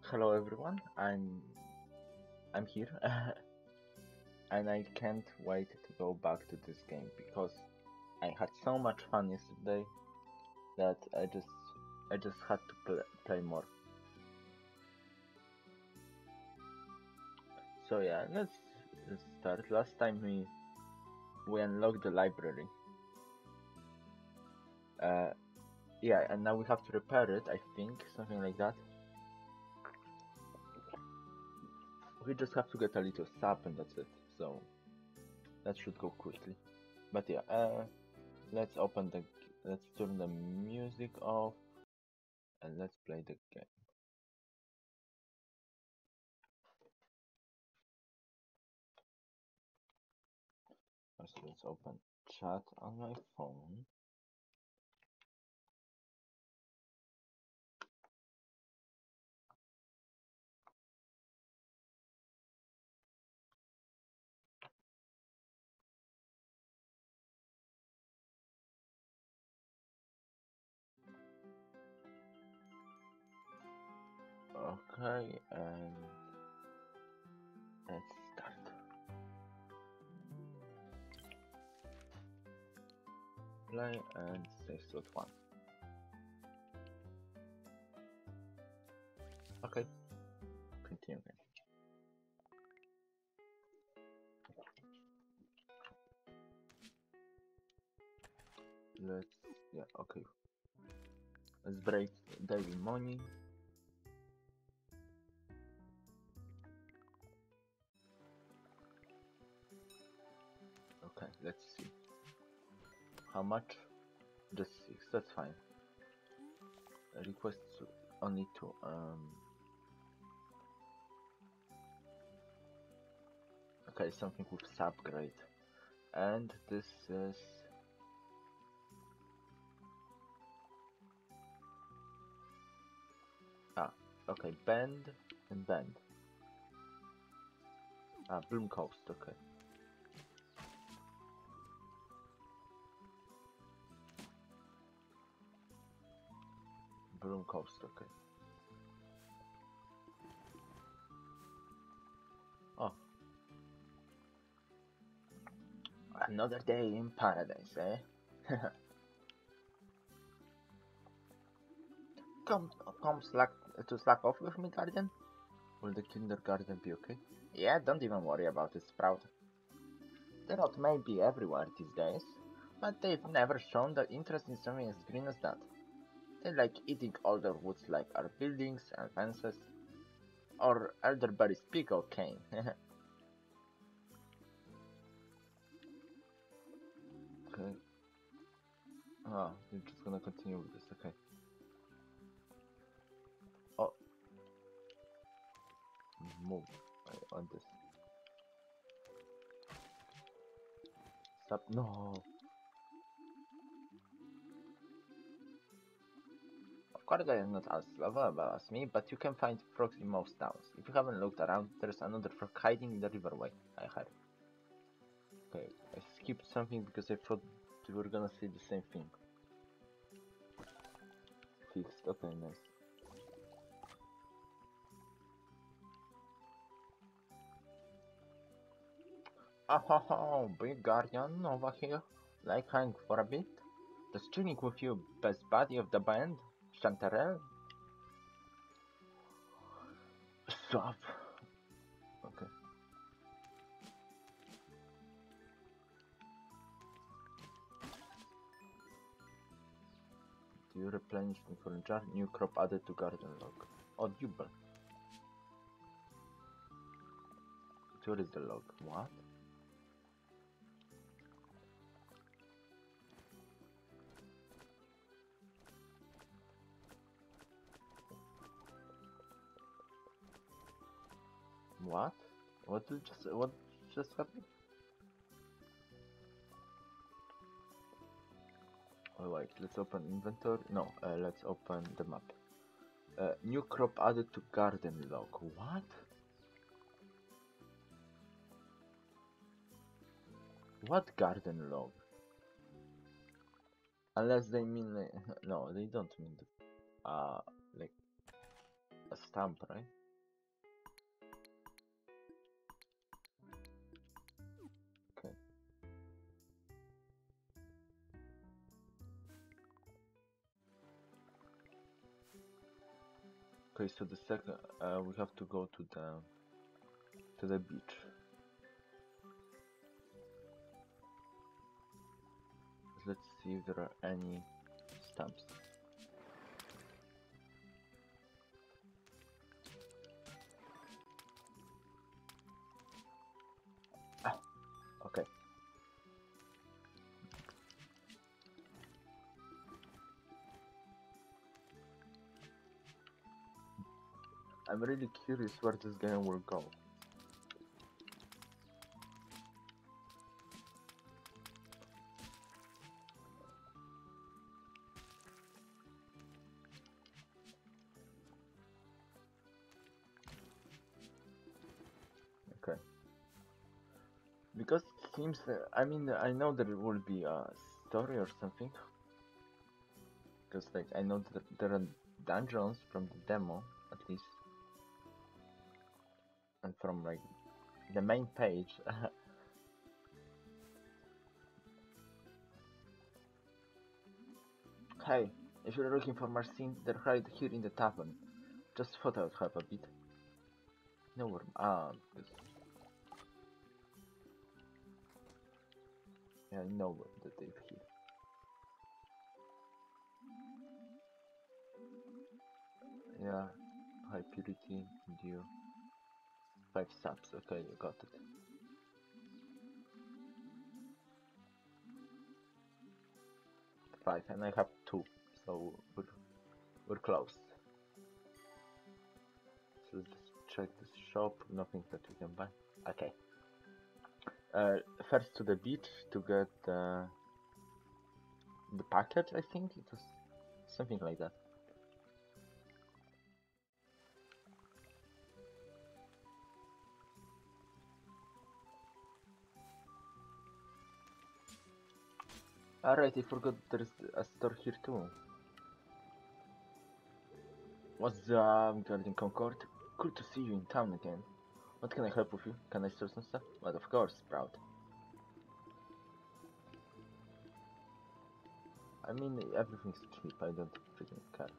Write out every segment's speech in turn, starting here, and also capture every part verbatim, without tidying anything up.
Hello everyone, I'm I'm here and I can't wait to go back to this game because I had so much fun yesterday that I just I just had to pl play more. So yeah, let's, let's start. Last time we we unlocked the library. Uh, yeah, and now we have to repair it. I think something like that. We just have to get a little sap and that's it. So that should go quickly. But yeah, uh, let's open the let's turn the music off and let's play the game. First, let's open chat on my phone. Okay, and let's start. Play and save slot one. Okay, continue. Let's yeah okay. Let's break daily money. Okay, let's see. How much? Just six. That's fine. Request only two. Um. Okay, something with subgrade, and this is. Ah, okay, bend and bend. Ah, Bloom Coast, okay. Bloom Coast, okay. Oh. Another day in paradise, eh? come, come slack to slack off with me, Guardian? Will the kindergarten be okay? Yeah, don't even worry about it, Sprout. The rot may be everywhere these days, but they've never shown the interest in something as green as that. They like eating older woods like our buildings and fences, or elderberries pick or cane. Okay. Ah, you're just gonna continue with this, okay. Oh. Move. I want this. Stop. No. Of course I am not as lovable as me, but you can find frogs in most towns. If you haven't looked around, there's another frog hiding in the riverway, I heard. Okay, I skipped something because I thought we were gonna say the same thing. Fixed, okay, nice. Oh ho ho, big guardian over here. Like hang for a bit? Does chilling with you best buddy of the band, Chantarelle? Stop. Okay. Do you replenish me for a jar? New crop added to garden log. Oh, Dubel. Where is the log? What? What? What did just what just happened? Oh wait, let's open inventory. No, uh, let's open the map. Uh, new crop added to garden log. What? What garden log? Unless they mean uh, no, they don't mean the uh like a stamp, right? Okay, so the second, uh, we have to go to the to the beach. Let's see if there are any stamps. Ah, okay. I'm really curious where this game will go. Okay. Because it seems, uh, I mean, I know there will be a story or something. Because, like, I know that there are dungeons from the demo, at least. And from, like, the main page. Hey, if you're looking for Marcin, they're right here in the tavern. Just thought I would help a bit. No worm. Ah, because... Yeah, I know that they're here. Yeah, high purity, dew. Five subs, okay, you got it. Five, and I have two, so we're, we're close. So let's just check this shop, nothing that we can buy. Okay. Uh, first to the beach to get uh, the package, I think it was something like that. Alright, I forgot there's a store here too. What's up, Garden Concord? Good to see you in town again. What can I help with you? Can I sell some stuff? Well, of course, Sprout. I mean, everything's cheap, I don't freaking care.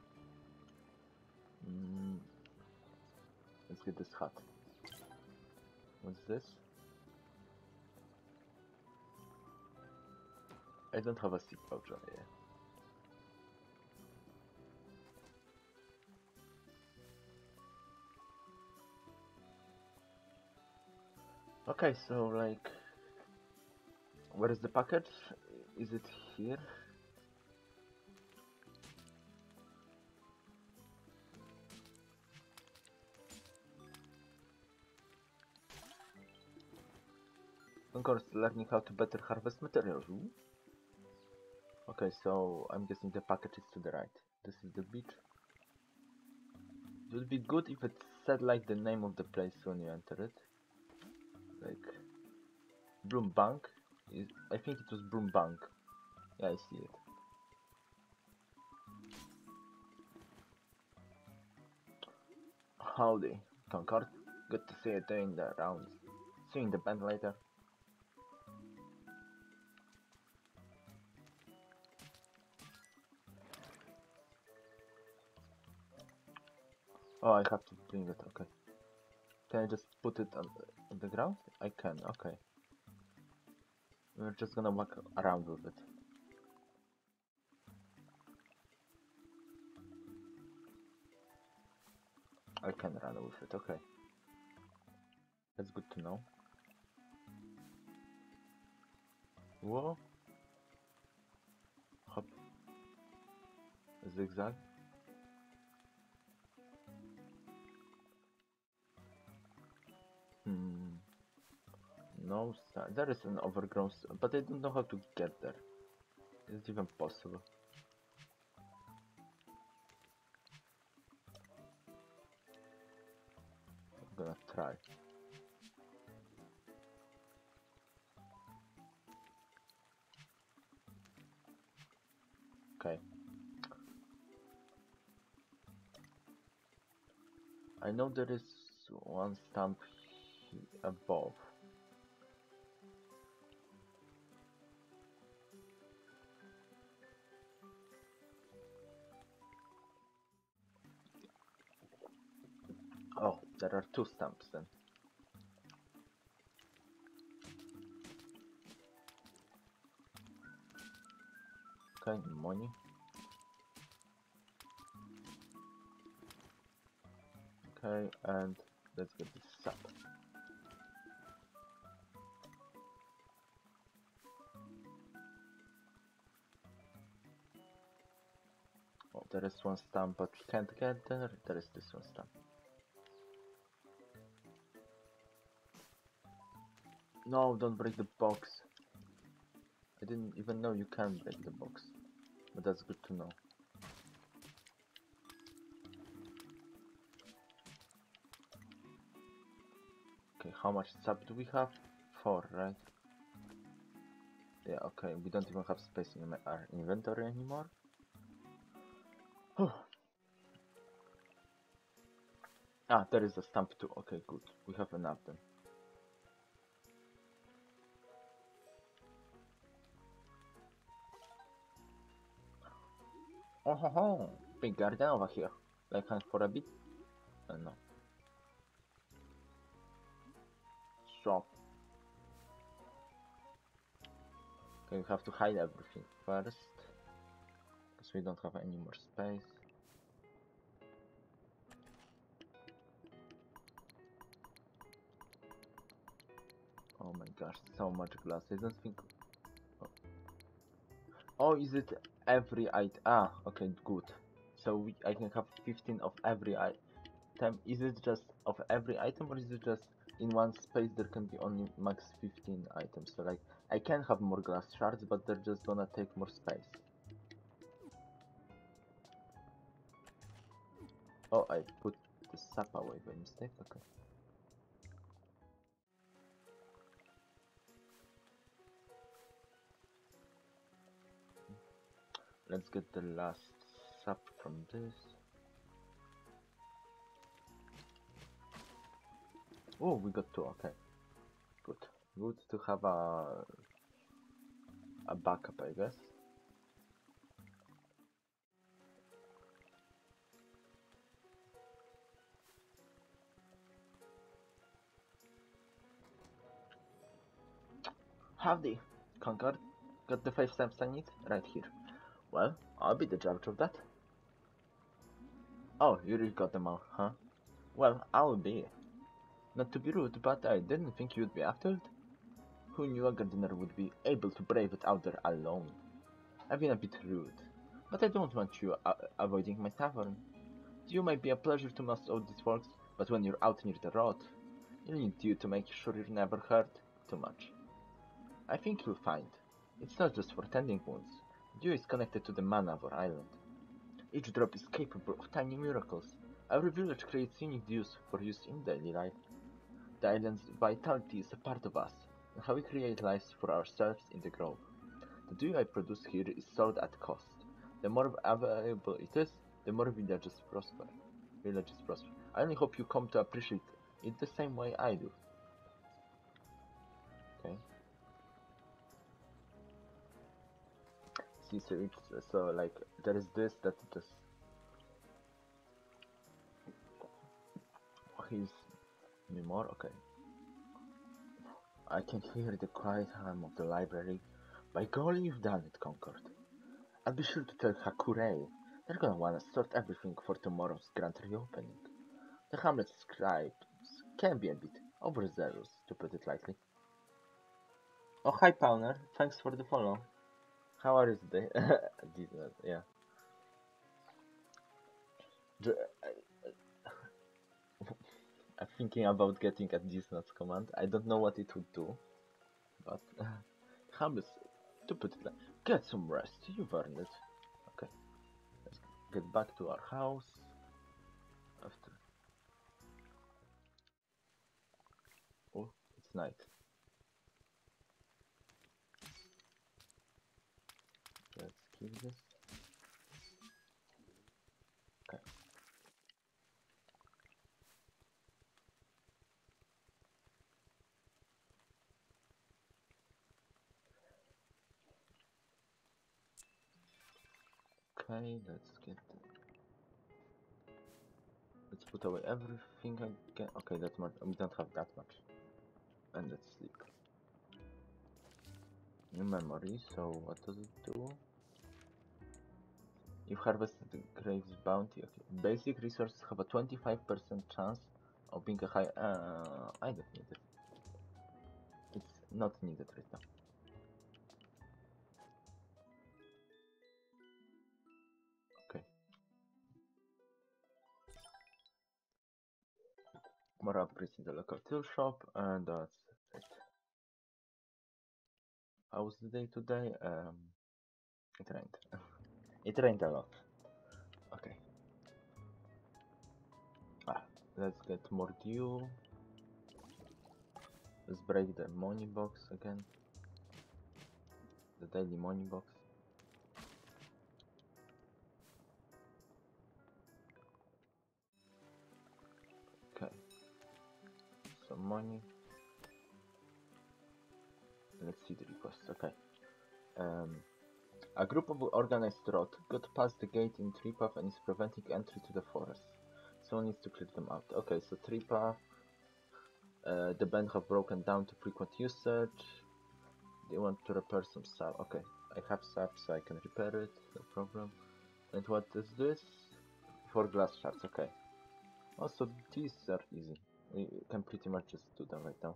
Mm. Let's get this hat. What's this? I don't have a seat voucher, yeah. Okay, so like, where is the package? Is it here? Of course, learning how to better harvest materials. Ooh. Okay, so I'm guessing the package is to the right. This is the beach. It would be good if it said like the name of the place when you enter it. Like Bloombank. Is I think it was Bloombank. Yeah, I see it. Howdy, Concord. Good to see you doing the rounds. See you in the band later. Oh, I have to bring it, okay. Can I just put it on the, on the ground? I can, okay. We're just gonna walk around with it. I can run with it, okay. That's good to know. Whoa. Hop. Zigzag. Hmm. No, there is an overgrown, but I don't know how to get there. Is it even possible? I'm gonna try. Okay. I know there is one stamp above. There are two stamps then. Okay, money. Okay, and let's get this sap. Oh, there is one stamp, but we can't get there. There is this one stamp. No, don't break the box. I didn't even know you can break the box, but that's good to know. Okay, how much sap do we have? Four, right? Yeah, okay, we don't even have space in our inventory anymore. Ah, there is a stamp too. Okay, good. We have enough then. Oh ho ho! Big garden over here. Like hunt for a bit? Uh, no. Shop. Okay, we have to hide everything first. Because we don't have any more space. Oh my gosh, so much glass. I don't think... Oh, oh is it every item? Ah, okay, good. So we, I can have fifteen of every item. Is it just of every item, or is it just in one space there can be only max fifteen items? So like, I can have more glass shards, but they're just gonna take more space. Oh, I put the sap away by mistake. Okay. Let's get the last sap from this. Oh, we got two. Okay. Good. Good to have a a backup, I guess. Howdy, Concord. Got the five stamps I need? Right here. Well, I'll be the judge of that. Oh, you really got them all, huh? Well, I'll be. Not to be rude, but I didn't think you'd be after it. Who knew a gardener would be able to brave it out there alone? I've been a bit rude, but I don't want you uh, avoiding my tavern. You might be a pleasure to most of these folks, but when you're out near the road, you'll need you to make sure you're never hurt too much. I think you'll find it's not just for tending wounds. Dew is connected to the mana of our island. Each drop is capable of tiny miracles. Every village creates unique dews for use in daily life. The island's vitality is a part of us, and how we create lives for ourselves in the grove. The dew I produce here is sold at cost. The more available it is, the more villages prosper. Villages prosper. I only hope you come to appreciate it the same way I do. Okay. See, so it's so like there is this that just oh, he's anymore. Okay. I can hear the quiet hum of the library. By golly, you've done it, Concord. I'll be sure to tell Hakurei. They're gonna wanna sort everything for tomorrow's grand reopening. The Hamlet scribes can be a bit overzealous, to put it lightly. Oh, hi, Powner. Thanks for the follow. How are you today? yeah. The, I'm thinking about getting a distance command. I don't know what it would do, but uh, Hamlet, to put it like, get some rest. You've earned it. Okay, let's get back to our house. After. Oh, it's night. Let's keep this. Okay. Okay, let's get the... Let's put put away everything again. Okay, that's much. We don't have that much. And let's sleep. New memory, so what does it do? You harvested the Graves bounty. Okay. Basic resources have a twenty-five percent chance of being a high. Uh, I don't need it. It's not needed right now. Okay. More upgrades in the local tool shop, and that's it. How was the day today? Um, it rained. It rained a lot. Okay. Ah, let's get more dew. Let's break the money box again. The daily money box. Okay. Some money. Let's see the request. Okay. Um, a group of organized rot got past the gate in Treepath and is preventing entry to the forest. Someone needs to clear them out. Okay, so Treepath. Uh, the band have broken down to frequent usage. They want to repair some sap. Okay, I have sap, so I can repair it. No problem. And what is this? Four glass shards. Okay. Also, these are easy. We can pretty much just do them right now.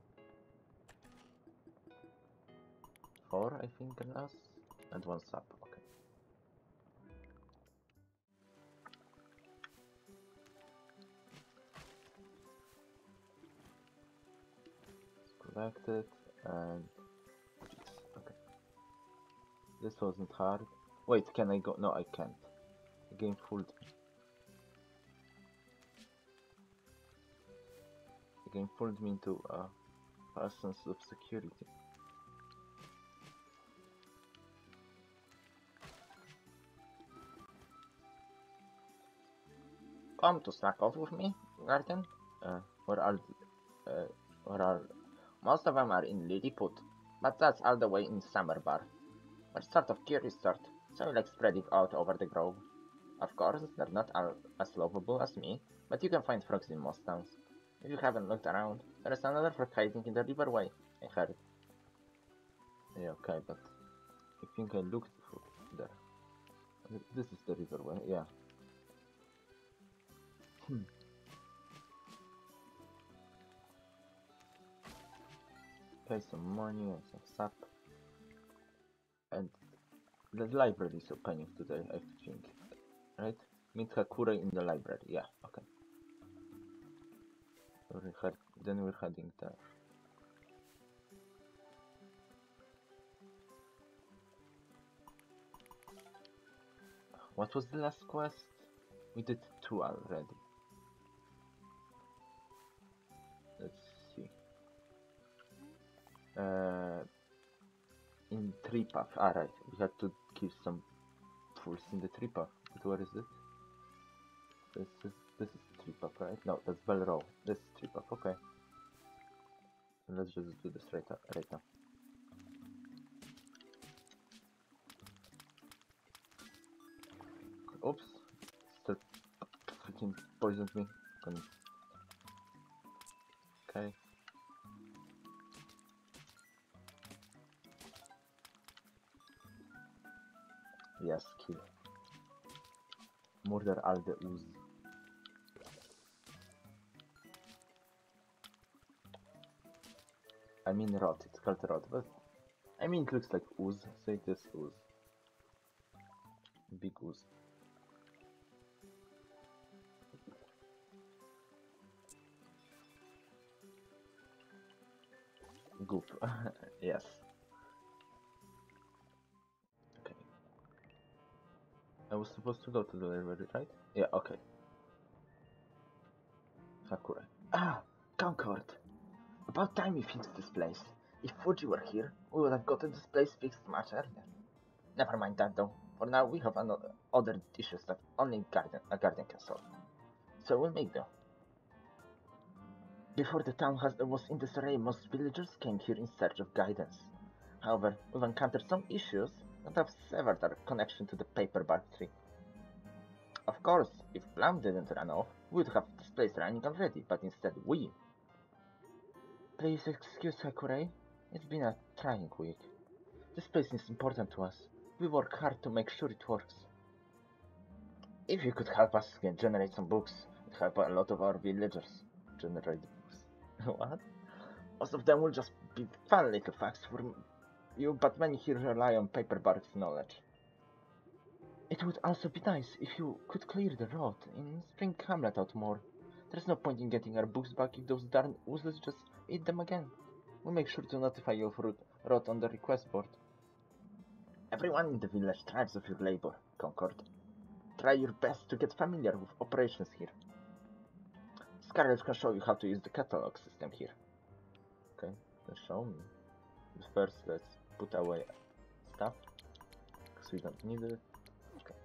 Four, I think, glass, and one sap. Okay. Collect it, and okay. This wasn't hard. Wait, can I go? No, I can't. The game fooled me. The game fooled me into a false sense of security. Come to slack off with me, Garden? Uh, where are, uh, where are... Most of them are in Lilliput, but that's all the way in Summerbar. We're sort of curious sort, so we like spreading out over the grove. Of course, they're not all as lovable as me, but you can find frogs in most towns. If you haven't looked around, there is another frog hiding in the riverway, I heard. Yeah, okay, but I think I looked for there. This is the riverway, yeah. Hmm. Pay some money and some sap. And the library is opening today, I think. Right? Meet Hakura in the library, yeah, okay. We're head then we're heading there. What was the last quest? We did two already. Let's see. Uh, in Treepath. Alright, we had to kill some fools in the Treepath. But where is it? This is this is Treepath, right? No, that's Belrow. This is Treepath, okay. So let's just do this right, right now. Oops. Still freaking poisoned me. Okay. Yes, kill. Murder all the ooze. I mean rot, it's called rot, but I mean it looks like ooze, so it is ooze. Big ooze. Goop. Yes. Okay. I was supposed to go to the library, right? Yeah, okay. Sakura. Ah! Concord! About time you fixed this place. If Fuji were here, we would have gotten this place fixed much earlier. Never mind that though. For now, we have another, other issues that only garden, a garden can solve. So we'll make do. Before the town was in disarray, most villagers came here in search of guidance. However, we've encountered some issues that have severed our connection to the paperbark tree. Of course, if Plum didn't run off, we'd have this place running already, but instead we. Please excuse Hakurei. It's been a trying week. This place is important to us. We work hard to make sure it works. If you could help us get generate some books, it'd help a lot of our villagers generate books. What? Most of them will just be fun little facts for you, but many here rely on Paperbark's knowledge. It would also be nice if you could clear the road in Spring Hamlet out more. There's no point in getting our books back if those darn oozes just eat them again. We'll make sure to notify you of rot on the request board. Everyone in the village thrives of your labor, Concord. Try your best to get familiar with operations here. Scarlet can show you how to use the catalog system here. Okay, then show me. But first, let's put away stuff, because we don't need it. Okay.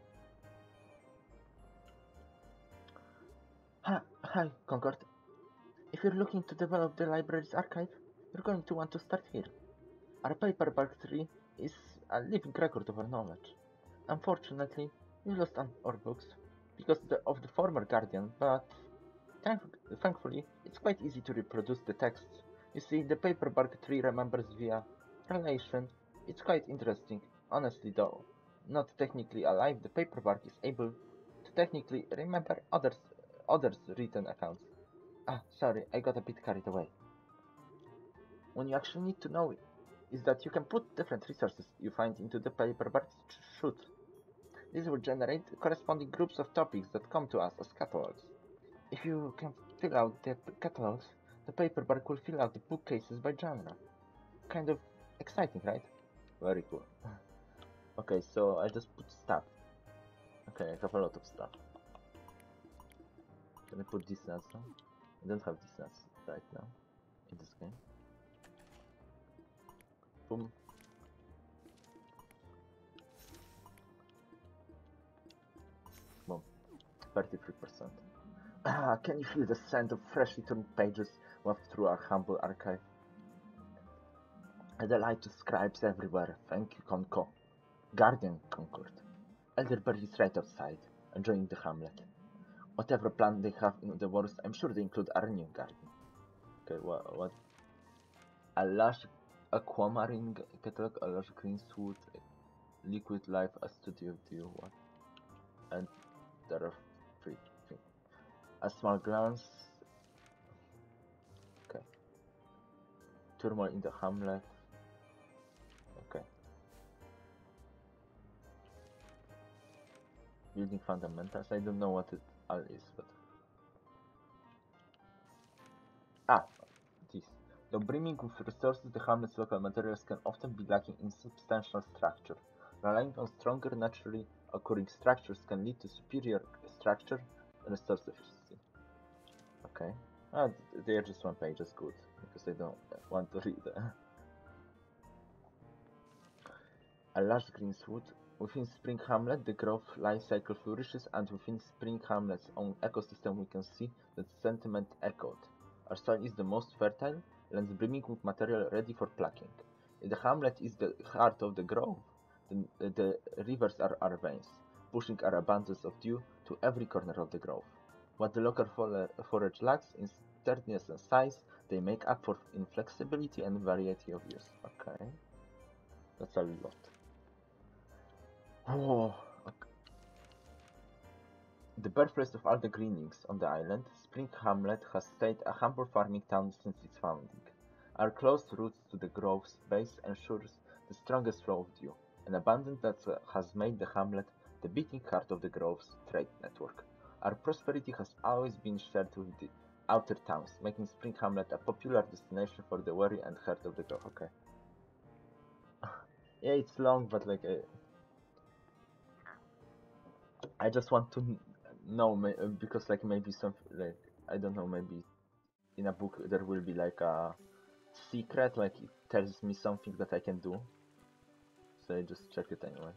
Hi, hi, Concord. If you're looking to develop the library's archive, you're going to want to start here. Our Paperbark tree is a living record of our knowledge. Unfortunately, we lost our books because the, of the former guardian, but thank, thankfully, it's quite easy to reproduce the texts. You see, the Paperbark tree remembers via relation. It's quite interesting. Honestly though, not technically alive, the Paperbark is able to technically remember others, others' written accounts. Ah, sorry, I got a bit carried away. What you actually need to know is that you can put different resources you find into the Paperbark chute. This will generate corresponding groups of topics that come to us as catalogs. If you can fill out the catalogs, the Paperbark will fill out the bookcases by genre. Kind of exciting, right? Very cool. Okay, so I just put stuff. Okay, I have a lot of stuff. Can I put this now? I don't have this now right now in this game. Boom. Boom. thirty-three percent. Ah, can you feel the scent of freshly turned pages wafted through our humble archive? A delight to scribes everywhere. Thank you, Conco. Guardian Concord. Elderberry is right outside, enjoying the hamlet. Whatever plan they have in the wars, I'm sure they include our new garden. Okay, what? what? A lush aquamarine catalog, a lush greenswood, liquid life, a studio view, what? And there are three things. A small glance. Okay. Turmoil in the hamlet. Okay. Building fundamentals. I don't know what it all is, but ah, this. Though brimming with resources, the hamlet's local materials can often be lacking in substantial structure. Relying on stronger, naturally occurring structures can lead to superior structure and resource efficiency. Okay. Ah, they are just one page, that's good, because I don't want to read them. A large greenswood. Within Spring Hamlet, the growth life cycle flourishes, and within Spring Hamlet's own ecosystem we can see that sentiment echoed. Our soil is the most fertile, lands brimming with material ready for plucking. If the hamlet is the heart of the grove, then the rivers are our veins, pushing our abundance of dew to every corner of the grove. What the local forage lacks in sturdiness and size, they make up for in flexibility and variety of use. Okay, that's a lot. Whoa. Okay. The birthplace of all the greenlings on the island, Spring Hamlet has stayed a humble farming town since its founding. Our close roots to the grove's base ensures the strongest flow of dew, an abundance that uh, has made the hamlet the beating heart of the grove's trade network. Our prosperity has always been shared with the outer towns, making Spring Hamlet a popular destination for the weary and hurt of the grove. Okay. Yeah, it's long, but like... Uh, I just want to know, because like maybe some, like, I don't know, maybe in a book there will be like a secret, like it tells me something that I can do. So I just check it anyway.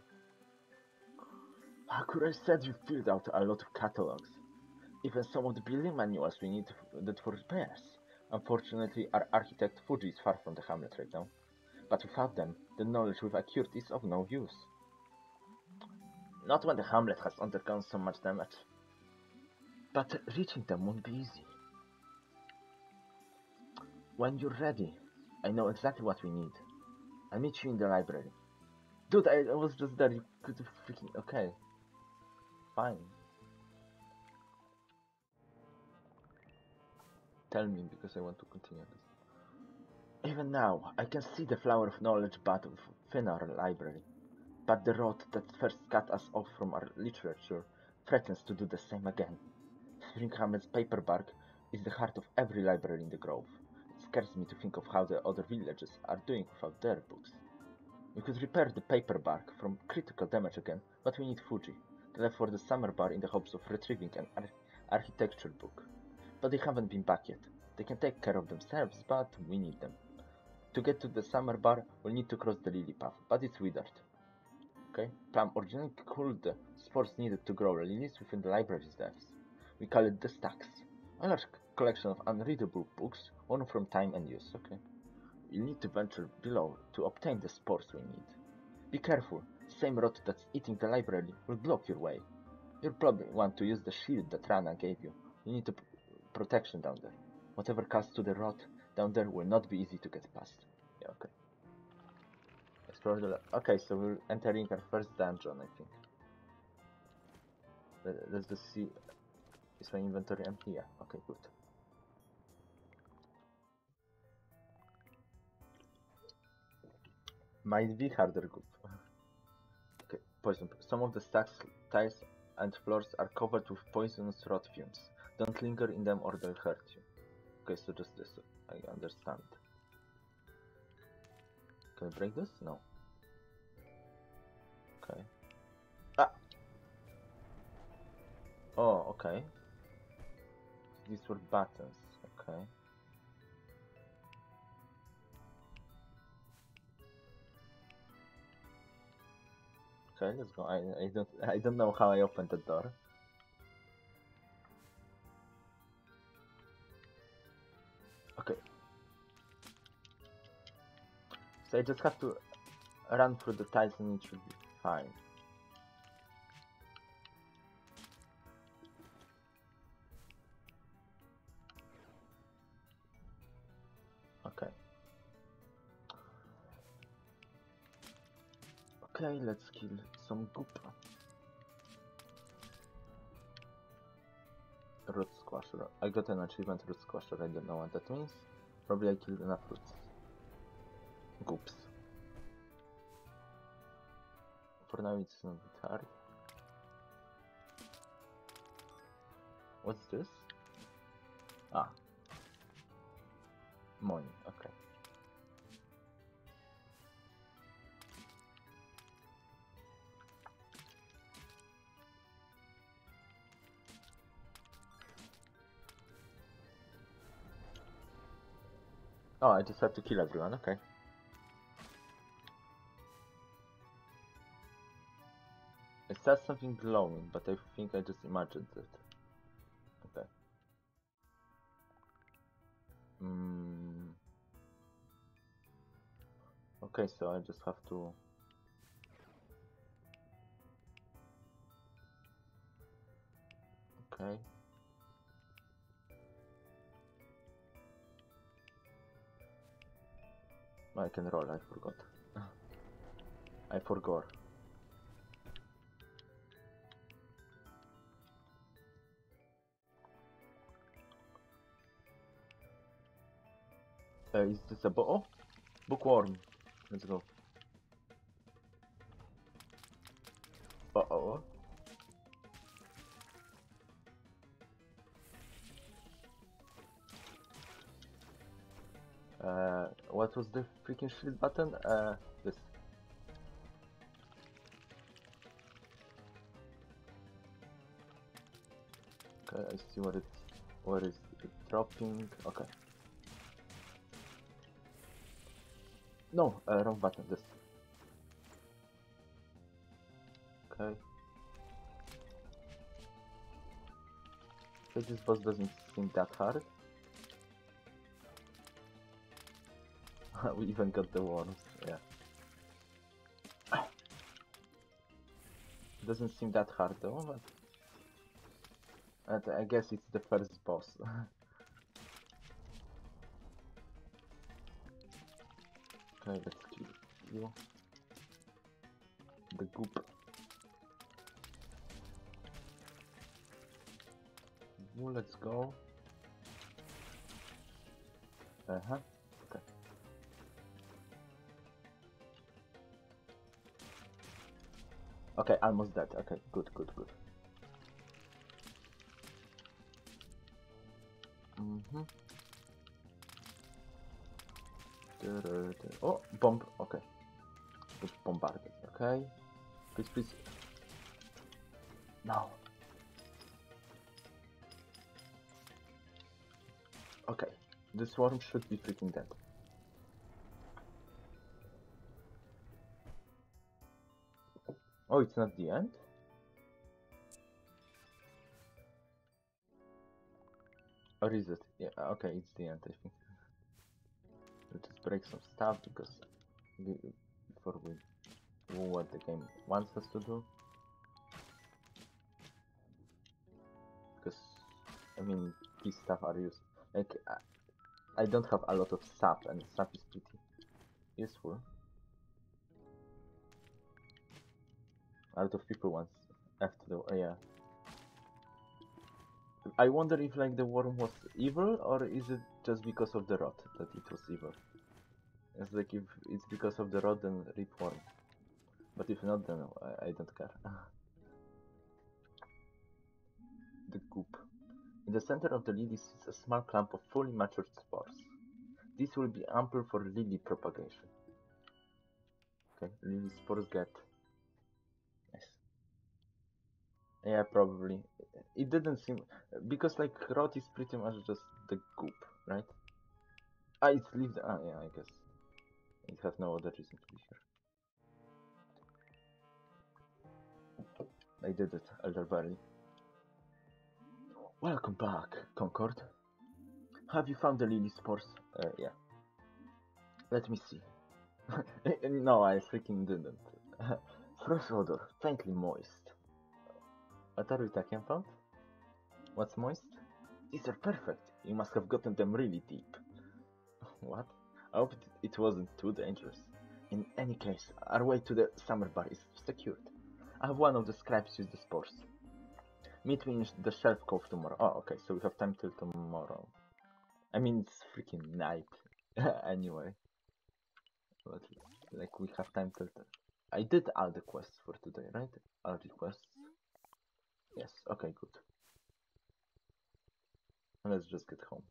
Hakurei said you filled out a lot of catalogs. Even some of the building manuals we need that for repairs. Unfortunately, our architect Fuji is far from the hamlet right now. But without them, the knowledge we've acquired is of no use. Not when the hamlet has undergone so much damage. But reaching them won't be easy. When you're ready, I know exactly what we need. I'll meet you in the library. Dude, I, I was just there, you could have freaking... Okay. Fine. Tell me, because I want to continue this. Even now, I can see the flower of knowledge bud within our library. But the rot that first cut us off from our literature threatens to do the same again. Springhamlet's paper bark is the heart of every library in the Grove. It scares me to think of how the other villages are doing without their books. We could repair the paper bark from critical damage again, but we need Fuji. They left for the summer bar in the hopes of retrieving an ar architecture book. But they haven't been back yet. They can take care of themselves, but we need them. To get to the summer bar, we'll need to cross the lily path, but it's withered. Okay? Plum originally culled the spores needed to grow lilies within the library's depths. We call it the stacks. A large collection of unreadable books, one from time and use, okay? You'll need to venture below to obtain the spores we need. Be careful, same rot that's eating the library will block your way. You'll probably want to use the shield that Rana gave you. You need to protection down there. Whatever casts to the rot down there will not be easy to get past. Yeah, okay. Explore the... Okay, so we're entering our first dungeon, I think. Let's just see... Is my inventory empty? Yeah, okay, good. Might be harder good. Okay, poison. Some of the stacks, tiles, and floors are covered with poisonous rot fumes. Don't linger in them or they'll hurt you. Okay, so just this. I understand. Can I break this? No. Okay. Ah! Oh, okay. These were buttons. Okay. Okay, let's go. I I don't I don't know how I opened the door. Okay. So I just have to run through the tiles and it should be fine. Okay. Okay, let's kill some goop. Root Squasher. I got an achievement, Root Squasher. I don't know what that means. Probably I killed enough roots. Goops. For now it's not hard. What's this? Ah. Money, okay. Oh, I just have to kill everyone, okay. It says something glowing, but I think I just imagined it. Okay. Mm. Okay, so I just have to... Okay. I can roll, I forgot. I forgot. Uh, is this a bo- oh! Bookworm! Let's go. Uh-oh. Uh, what was the freaking shield button? Uh, this. Okay, I see what it's, what is it dropping, okay. No, uh, wrong button, this. Okay. So this boss doesn't seem that hard. We even got the worms, yeah. Doesn't seem that hard though, but... but I guess it's the first boss. Okay, let's kill you. The goop. You, let's go. Uh-huh. Okay. Okay, almost dead. Okay, good, good, good. Mm-hmm. Oh, bomb. Okay. Just bombarded. Okay. Please, please. No. Okay. This worm should be freaking dead. Oh, it's not the end? Or is it? Yeah, okay, it's the end, I think. Let's just break some stuff because we, before we do what the game wants us to do. Because, I mean, these stuff are used. Like, I, I don't have a lot of sap, and sap is pretty useful. A lot of people want after the. Uh, yeah. I wonder if like the worm was evil, or is it just because of the rot that it was evil? It's like if it's because of the rot, then rip worm. But if not, then I, I don't care. The goop. In the center of the lily sits a small clump of fully matured spores. This will be ample for lily propagation. Okay, lily spores get... Nice. Yeah, probably. It didn't seem... Because like rot is pretty much just the goop, right? Ah, it's leaves... Ah, yeah, I guess. It has no other reason to be here. I did it, Elderberry. Welcome back, Concord. Have you found the lily spores? Uh, yeah. Let me see. No, I freaking didn't. Fresh odor, faintly moist. What are we talking about? What's moist? These are perfect. You must have gotten them really deep. What? I hope it wasn't too dangerous. In any case, our way to the summer bar is secured. I have one of the scribes use the spores. Meet me in the Shelf Cove tomorrow. Oh, okay, so we have time till tomorrow. I mean, it's freaking night. Anyway. But, like, we have time till... I did all the quests for today, right? All requests. Yes, okay, good. Let's just get home.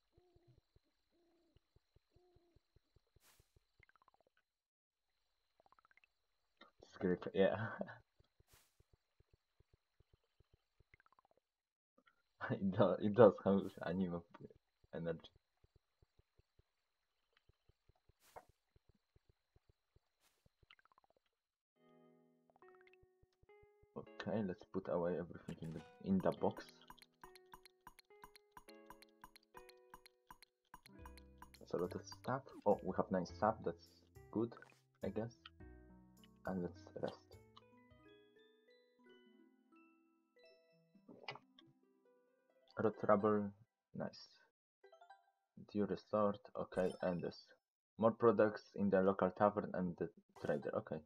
Script, yeah. it, does, it does have anime energy. Okay, let's put away everything in the in the box. That's a lot of stuff. Oh, we have nice stuff. That's good, I guess. And let's rest. Rot rubber, nice. Dew restored, okay, and this. More products in the local tavern and the trader, okay.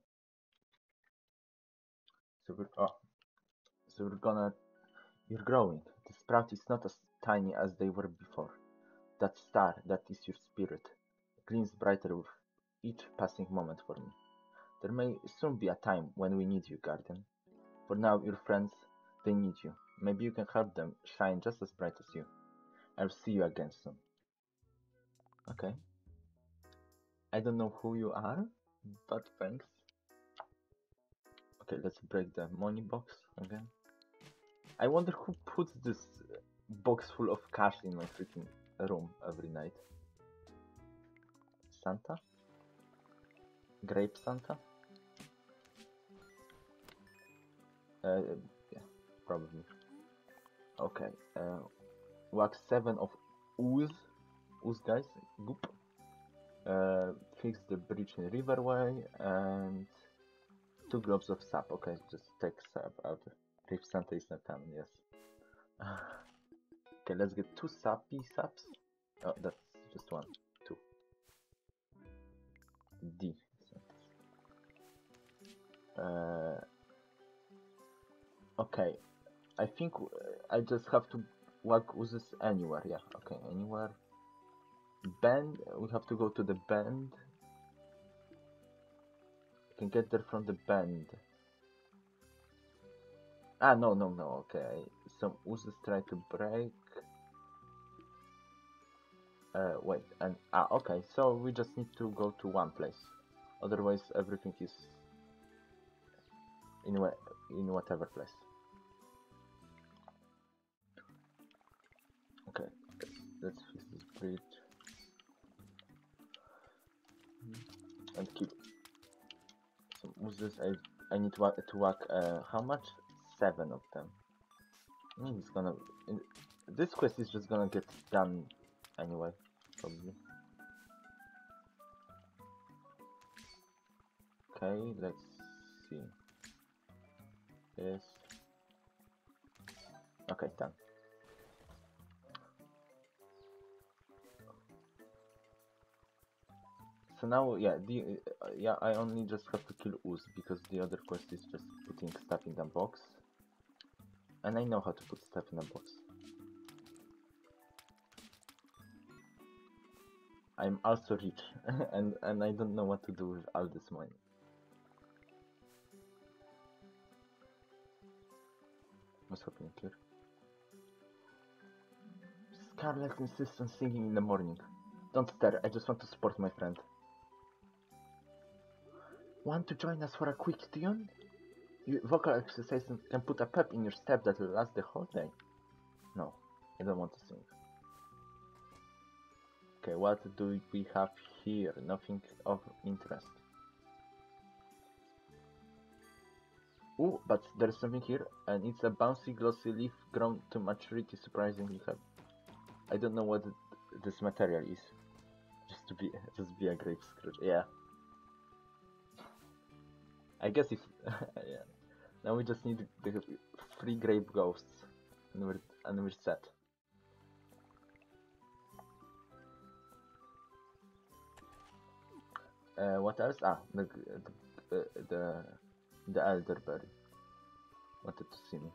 So we're, oh, so we're gonna, you're growing. The sprout is not as tiny as they were before. That star, that is your spirit, gleams brighter with each passing moment for me. There may soon be a time when we need you, Guardian. For now, your friends, they need you. Maybe you can help them shine just as bright as you. I'll see you again soon. Okay. I don't know who you are, but thanks. Okay, let's break the money box again. I wonder who puts this box full of cash in my freaking room every night. Santa? Grape Santa? Uh, yeah, probably. Okay, uh, wax seven of ooze. Ooze, guys. Goop. Uh, fix the bridge in Riverway and two globes of sap. Okay, just take sap out. Reef Center is not town, yes. Okay, let's get two sappy saps. Oh, that's just one. Two. D. Uh, okay, I think I just have to walk Uzis anywhere. Yeah, okay, anywhere. Bend, we have to go to the bend. We can get there from the bend. Ah, no, no, no, okay. Some Uzis try to break. Uh, wait, and ah, okay, so we just need to go to one place. Otherwise, everything is in wha in whatever place. Okay, let's fix this bridge and keep some Uzis. I I need to whack, to whack uh, how much? Seven of them. Mm, it's gonna. In, this quest is just gonna get done anyway, probably. Okay, let's see. Yes. Okay, done. So now, yeah, the uh, yeah, I only just have to kill Ooze because the other quest is just putting stuff in the box, and I know how to put stuff in a box. I'm also rich, and and I don't know what to do with all this money. What's happening here? Scarlet insists on singing in the morning. Don't stare, I just want to support my friend. Want to join us for a quick tune? You, vocal exercise can put a pep in your step that will last the whole day. No, I don't want to sing. Okay, what do we have here? Nothing of interest. Oh, but there's something here, and it's a bouncy, glossy leaf grown to maturity surprisingly hard. I don't know what this material is. Just to be, just be a grape Scrooge. Yeah. I guess if yeah. Now we just need the three grape ghosts, and we're and we're set. Uh, what else? Ah, the the uh, the the elderberry wanted to see me.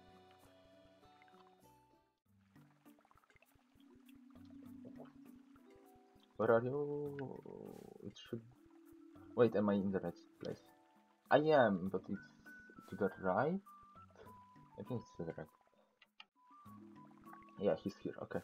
Where are you? It should. Wait, am I in the right place? I am, but it's to the right. I think it's to the right. Yeah, he's here. Okay.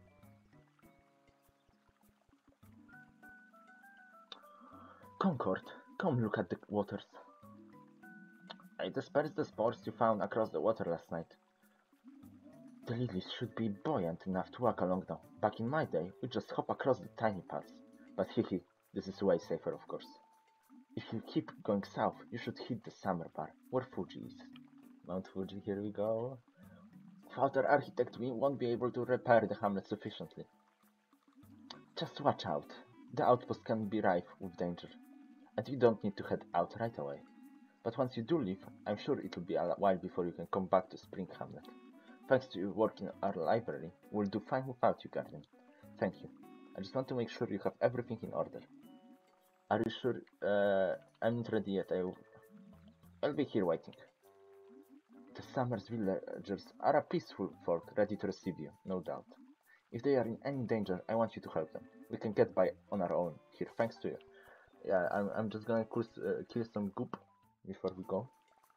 Concord, come look at the waters. I dispersed the spores you found across the water last night. The lilies should be buoyant enough to walk along now. Back in my day, we just hop across the tiny paths. But hehe, this is way safer, of course. If you keep going south, you should hit the summer bar, where Fuji is. Mount Fuji, here we go. Without our architect, we won't be able to repair the hamlet sufficiently. Just watch out. The outpost can be rife with danger. And you don't need to head out right away. But once you do leave, I'm sure it'll be a while before you can come back to Spring Hamlet. Thanks to your work in our library, we'll do fine without you, Guardian. Thank you. I just want to make sure you have everything in order. Are you sure? Uh, I'm not ready yet. I'll, I'll be here waiting. The Summers villagers are a peaceful folk ready to receive you, no doubt. If they are in any danger, I want you to help them. We can get by on our own here, thanks to you. Yeah, I'm, I'm just gonna kill, uh, kill some goop before we go.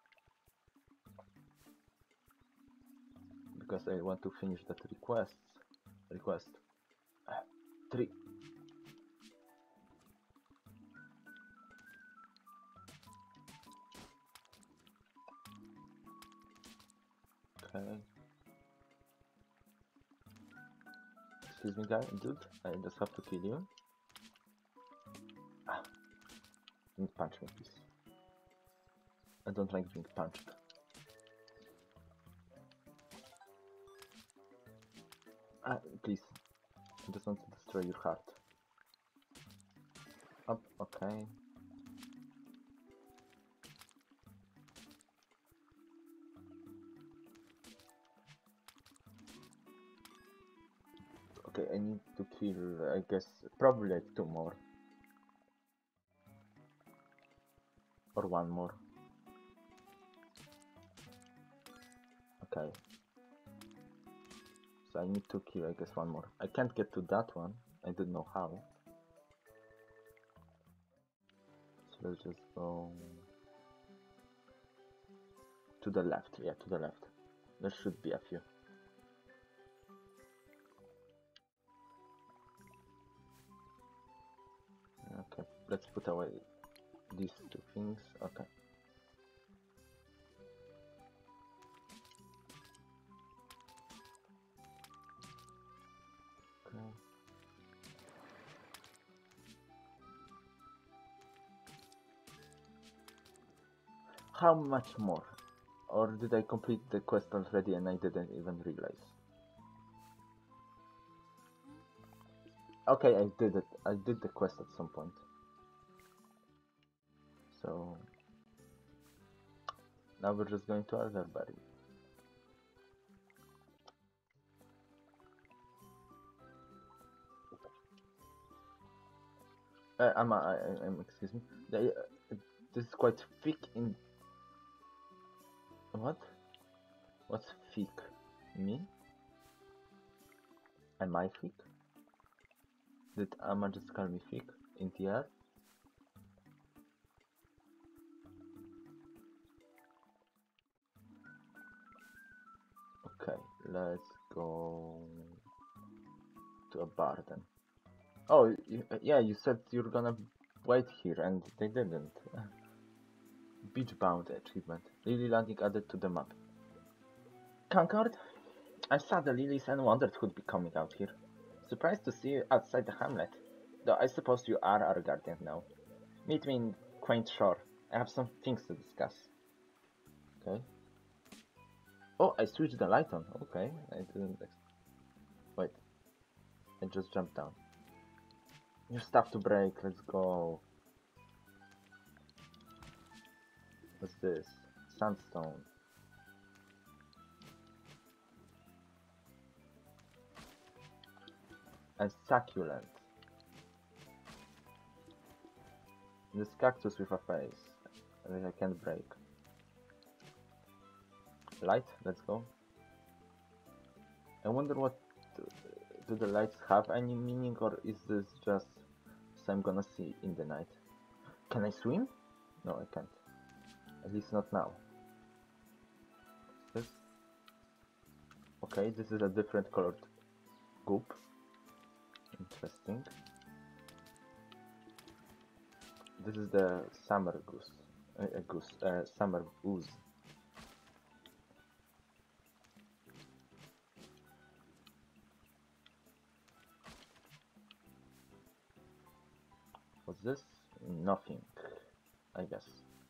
Because I want to finish that request. Request. Three. Okay. Excuse me, guy, dude. I just have to kill you. Ah. Don't punch me, please. I don't like being punched. Ah, please. I just want to destroy your heart. Up, okay. Okay, I need to kill, I guess, probably like two more. Or one more. Okay. So I need to kill, I guess, one more. I can't get to that one. I don't know how. So let's just go to the left. Yeah, to the left. There should be a few. Okay, let's put away these two things. Okay. Okay. How much more? Or did I complete the quest already and I didn't even realize? Okay, I did it. I did the quest at some point. So now we're just going to Elderberry. Uh, I'm, uh, I, I'm, excuse me. The, uh, this is quite thick in. What? What's thick? Me? Am I thick? Did Amma just call me thick in the air? Okay, let's go to a bar then. Oh, you, yeah, you said you're gonna wait here and they didn't. Beach bound achievement. Lily landing added to the map. Concord? I saw the lilies and wondered who'd be coming out here. Surprised to see you outside the hamlet. Though I suppose you are our guardian now. Meet me in Quaint Shore. I have some things to discuss. Okay. Oh, I switched the light on. Okay, I didn't. Wait. I just jumped down. New stuff to break. Let's go. What's this? Sandstone. And succulent. This cactus with a face that I can't break. Light, let's go. I wonder what do the lights have any meaning, or is this just so I'm gonna see in the night? Can I swim? No, I can't. At least not now. This? Okay, this is a different colored goop. Interesting. This is the summer goose. Uh, uh, goose. Uh, summer ooze. What's this? Nothing, I guess.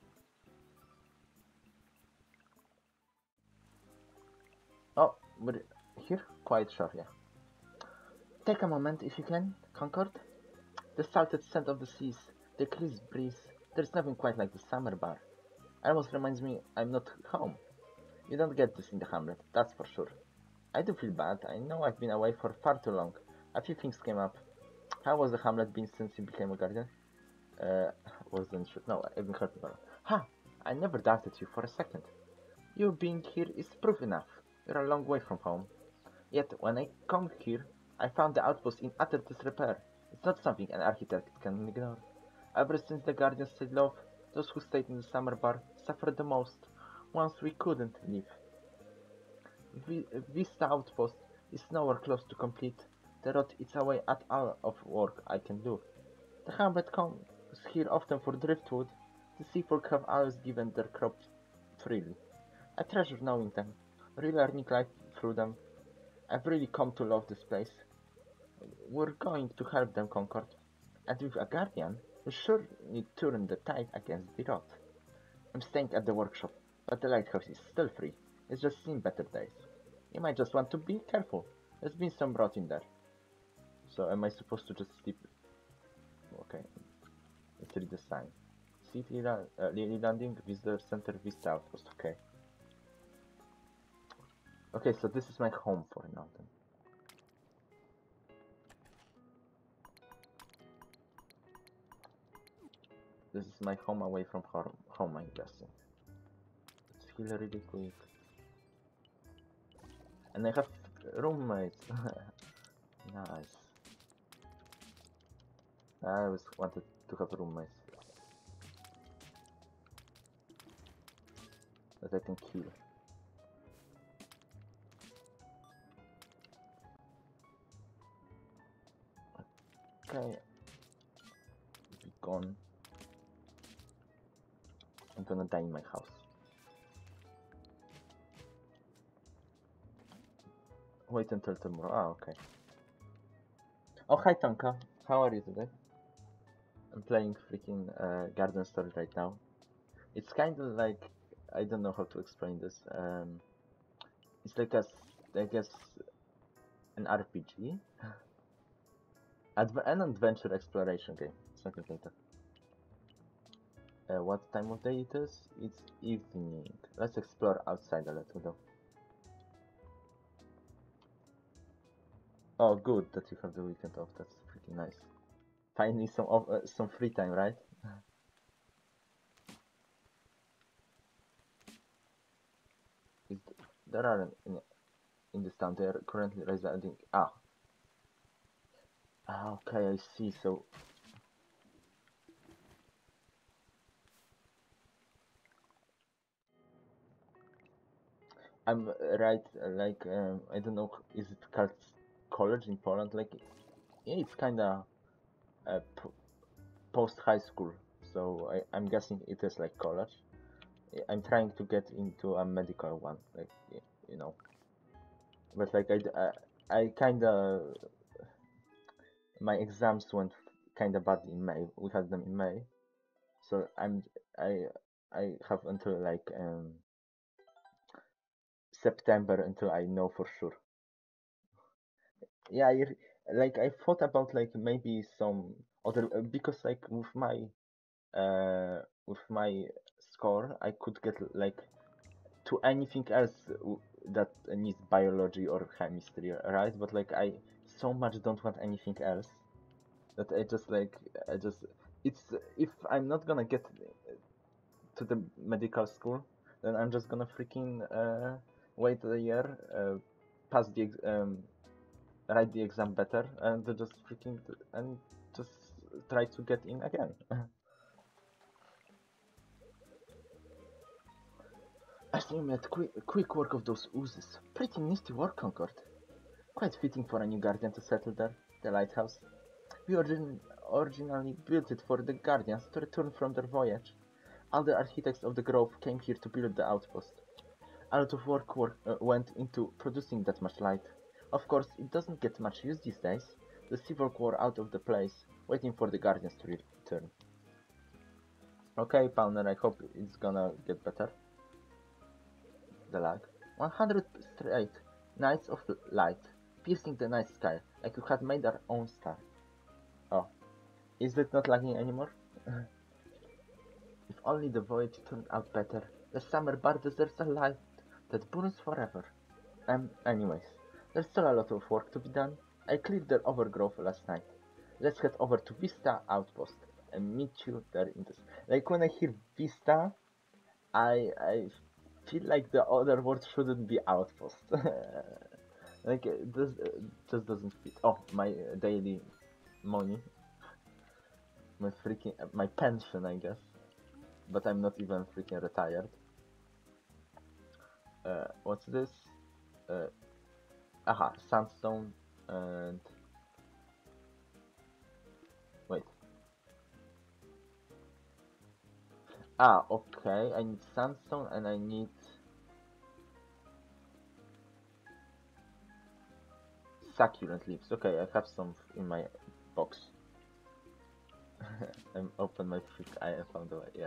Oh, we're here? Quite sure, yeah. Take a moment if you can, Concord. The salted scent of the seas, the crisp breeze. There's nothing quite like the summer bar. Almost reminds me I'm not home. You don't get this in the hamlet, that's for sure. I do feel bad. I know I've been away for far too long. A few things came up. How was the hamlet been since you became a guardian? Uh, wasn't sure. No, I haven't heard about it. Ha! I never doubted you for a second. You being here is proof enough. You're a long way from home. Yet, when I come here, I found the outpost in utter disrepair. It's not something an architect can ignore. Ever since the Guardians said off, those who stayed in the summer bar suffered the most. Once we couldn't leave. V Vista Outpost is nowhere close to complete. The rot eats away at all of work I can do. The hamlet comes here often for driftwood. The sea folk have always given their crops freely. I treasure knowing them, relearning life through them. I've really come to love this place. We're going to help them, Concord. And with a guardian, we sure need to turn the tide against the rot. I'm staying at the workshop, but the lighthouse is still free. It's just seen better days. You might just want to be careful. There's been some rot in there. So am I supposed to just sleep? Okay. Let's read the sign. City la uh, Lily Landing, Visitor Center, Vista Outpost. Okay. Okay, so this is my home for now then. This is my home away from home, home I'm guessing. Let's heal really quick. And I have roommates. Nice. I always wanted to have roommates that I can kill. Okay. Be gone. I'm gonna die in my house. Wait until tomorrow. Ah, okay. Oh, hi Tonka. How are you today? I'm playing freaking uh, Garden Story right now. It's kind of like, I don't know how to explain this. Um, it's like a, I guess, an R P G, Adv an adventure exploration game, something like that. Uh, what time of day it is? It's evening. Let's explore outside a little though. Oh, good that you have the weekend off. That's pretty nice. Finally, some of, uh, some free time, right? Is th there are in, in this town. They are currently residing. Ah. Ah, okay, I see. So. I'm uh, right. Uh, like um, I don't know. Is it called college in Poland? Like, yeah, it's kind of uh, post high school. So I, I'm guessing it is like college. I'm trying to get into a medical one, like you know. But like I, I, I kind of my exams went kind of badly in May. We had them in May, so I'm I I have until like um September until I know for sure. Yeah, I, like I thought about like maybe some other uh, because like with my uh with my score I could get like to anything else w- that needs biology or chemistry, right? But like I so much don't want anything else that I just like I just it's if I'm not gonna get to the medical school, then I'm just gonna freaking uh, wait a year, uh, pass the ex- um, write the exam better, and just freaking and just try to get in again. I see you made quick, quick work of those oozes. Pretty nifty work, Concord. Quite fitting for a new guardian to settle there, the lighthouse. We origin originally built it for the guardians to return from their voyage. All the architects of the grove came here to build the outpost. A lot of work, work uh, went into producing that much light. Of course, it doesn't get much use these days. The civil wore out of the place, waiting for the guardians to return. Okay, Powner, I hope it's gonna get better. The lag. one hundred straight nights of light, piercing the night sky, like you had made our own star. Oh, is it not lagging anymore? If only the voyage turned out better. The summer bar deserves a light that burns forever. Um, anyways, there's still a lot of work to be done. I cleared the overgrowth last night. Let's head over to Vista Outpost and meet you there in this. Like when I hear Vista, I I feel like the other word shouldn't be outpost. Like this uh, just doesn't fit. Oh, my uh, daily money, my freaking uh, my pension, I guess. But I'm not even freaking retired. Uh, what's this? Uh, aha, sandstone and wait. Ah, okay. I need sandstone and I need succulent leaves. Okay, I have some in my box. I'm open my freak. I found the way. Yeah.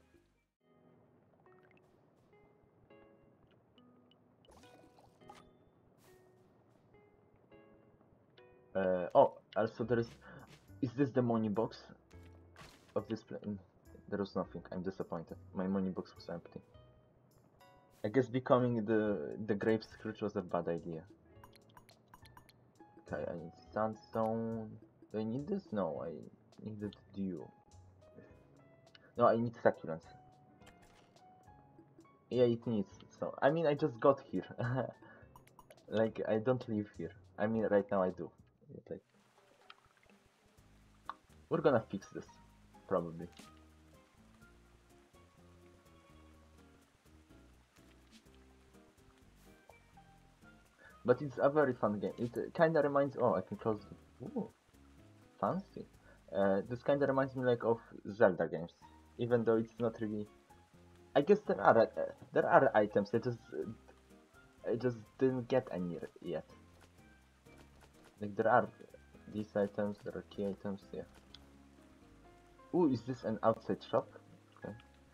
Uh, oh, also there is. Is this the money box of this plane? There was nothing. I'm disappointed. My money box was empty. I guess becoming the the grave scrooge was a bad idea. Okay, I need sandstone. Do I need this? No, I needed dew. No, I need succulents. Yeah, it needs. So, I mean, I just got here. Like, I don't live here. I mean, right now I do. Like, we're gonna fix this, probably. But it's a very fun game. It uh, kinda reminds. Oh, I can close. The, ooh, fancy. Uh, this kinda reminds me like of Zelda games, even though it's not really. I guess there are uh, there are items. I just uh, I just didn't get any yet. Like there are these items. There are key items. Yeah. Ooh, is this an outside shop? Okay.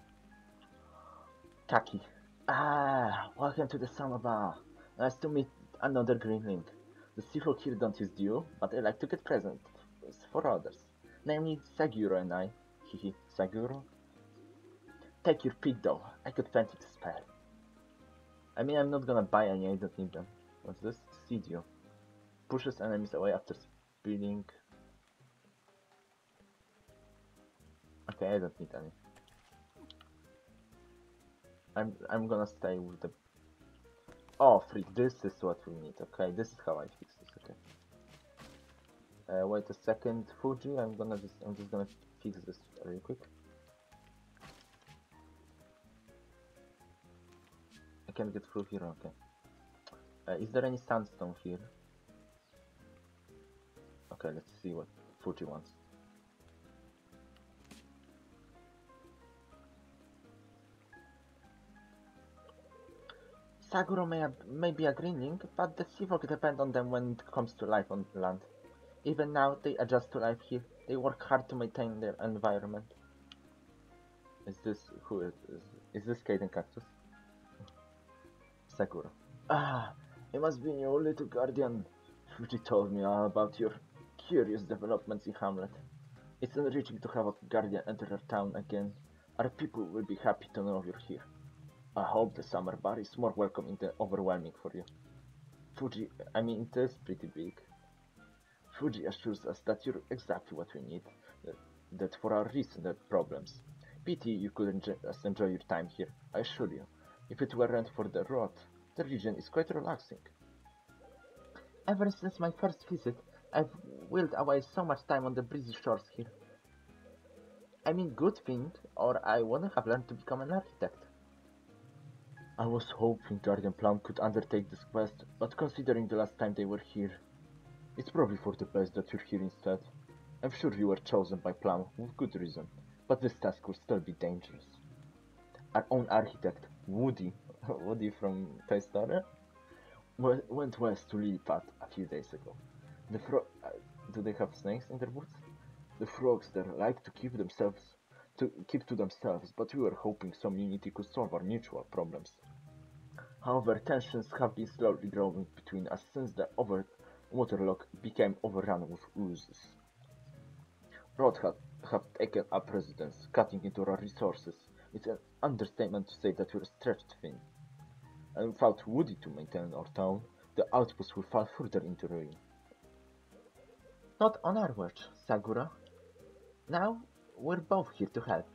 Kaki. Ah, welcome to the summer bar. Nice to meet another greenling. The seafolk here don't use duel, but I like to get presents for others. Namely, Saguro and I. Hehe, Saguro? Take your pick though, I could fancy to spare. I mean, I'm not gonna buy any, I don't need them. What's this? Sidio. Pushes enemies away after speeding. Okay, I don't need any. I'm I'm gonna stay with the. Oh, freak! This is what we need. Okay, this is how I fix this. Okay. Uh, wait a second, Fuji. I'm gonna just I'm just gonna fix this really quick. I can get through here. Okay. Uh, is there any sandstone here? Okay, let's see what Fuji wants. Saguro may, may be a greenling, but the seafolk depend on them when it comes to life on land. Even now, they adjust to life here. They work hard to maintain their environment. Is this who is is, is this Kaden Cactus? Sakura. Ah, it must be your little guardian. Fuji told me all about your curious developments in Hamlet. It's enriching to have a guardian enter our town again. Our people will be happy to know you're here. I hope the summer bar is more welcoming than overwhelming for you. Fuji, I mean, it is pretty big. Fuji assures us that you're exactly what we need, that for our recent problems. Pity you couldn't just enjoy your time here, I assure you. If it weren't for the road, the region is quite relaxing. Ever since my first visit, I've willed away so much time on the breezy shores here. I mean, good thing, or I wouldn't have learned to become an architect. I was hoping Guardian Plum could undertake this quest, but considering the last time they were here, it's probably for the best that you're here instead. I'm sure you were chosen by Plum with good reason, but this task will still be dangerous. Our own architect, Woody, Woody from Toy Story, went west to Lilliput a few days ago. The fro- uh, do they have snakes in their boots? The frogs there like to keep themselves to keep to themselves, but we were hoping some unity could solve our mutual problems. However, tensions have been slowly growing between us since the over waterlock became overrun with oozes. Rot had have taken up residence, cutting into our resources. It's an understatement to say that we're stretched thin. And without Woody to maintain our town, the outpost will fall further into ruin. Not on our watch, Sagura. Now, we're both here to help.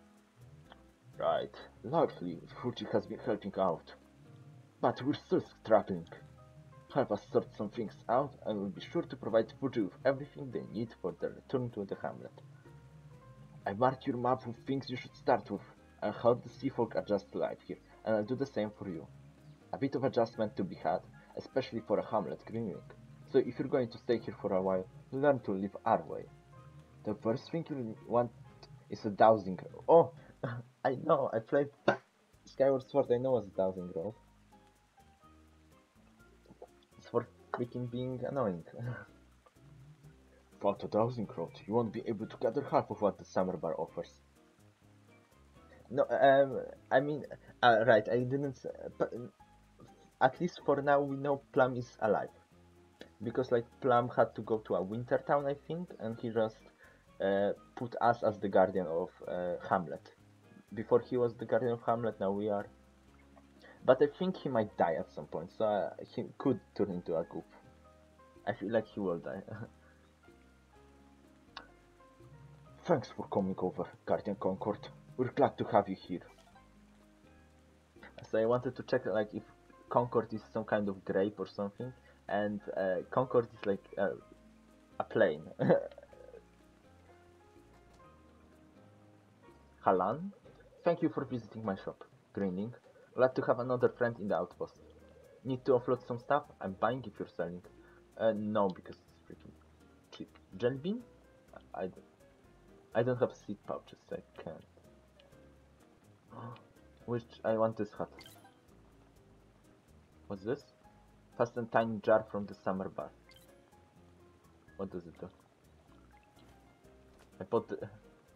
Right. Largely, Fuji has been helping out. But we're still struggling. Help us sort some things out, and we'll be sure to provide Fuji with everything they need for their return to the hamlet. I marked your map with things you should start with. I'll help the seafolk adjust to life here, and I'll do the same for you. A bit of adjustment to be had, especially for a hamlet greenling. So if you're going to stay here for a while, learn to live our way. The first thing you want is a dowsing. Oh, I know, I played Skyward Sword, I know what's a dowsing rod. It's for freaking being annoying. Without a dowsing rod, you won't be able to gather half of what the summer bar offers. No, um, I mean, uh, right, I didn't, uh, at least for now we know Plum is alive. Because like Plum had to go to a winter town, I think, and he just uh, put us as the guardian of uh, Hamlet. Before he was the guardian of Hamlet, now we are. But I think he might die at some point, so uh, he could turn into a goop. I feel like he will die. Thanks for coming over, Guardian Concord. We're glad to have you here. So I wanted to check like if Concord is some kind of grape or something, and uh, Concord is like uh, a plane. Halan, thank you for visiting my shop. Grinning, glad to have another friend in the outpost. Need to offload some stuff? I'm buying if you're selling. Uh, no, because it's freaking cheap. Jelly bean? I, I don't. I don't have seed pouches, I can't. Which I want this hat. What's this? Fast and tiny jar from the summer bar. What does it do? I bought the...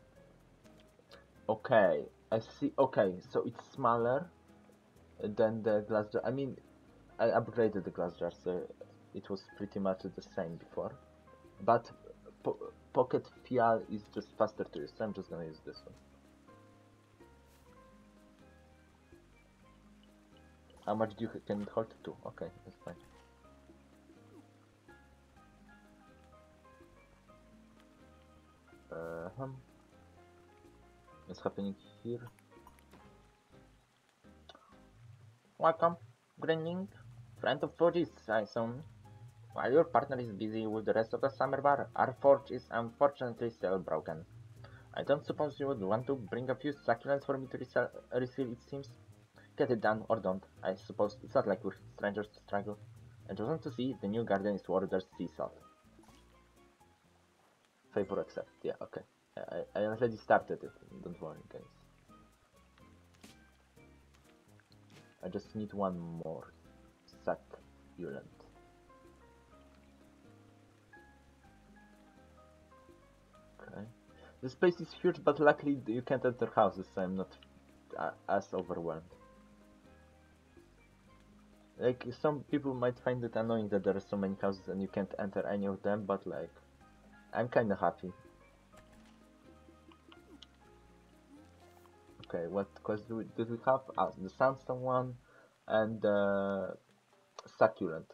Okay, I see. Okay, so it's smaller than the glass jar. I mean, I upgraded the glass jar, so it was pretty much the same before. But po Pocket Fial is just faster to use, so I'm just gonna use this one. How much do you can it hold? Two. Okay, that's fine. Uh -huh. What's happening here? Welcome, Grinning, friend of Forge's, I assume. While your partner is busy with the rest of the summer bar, our forge is unfortunately still broken. I don't suppose you would want to bring a few succulents for me to refill, it seems. Get it done, or don't. I suppose it's not like we're strangers to struggle. I just want to see if the new garden is worth their sea salt. Favor accept. Yeah, okay. I, I already started it. Don't worry, guys. I just need one more succulent. Okay. This place is huge, but luckily you can't enter houses, so I'm not uh, as overwhelmed. Like, some people might find it annoying that there are so many houses and you can't enter any of them, but like, I'm kinda happy. Okay, what quest do we, did we have? Ah, the sandstone one and the uh, succulent.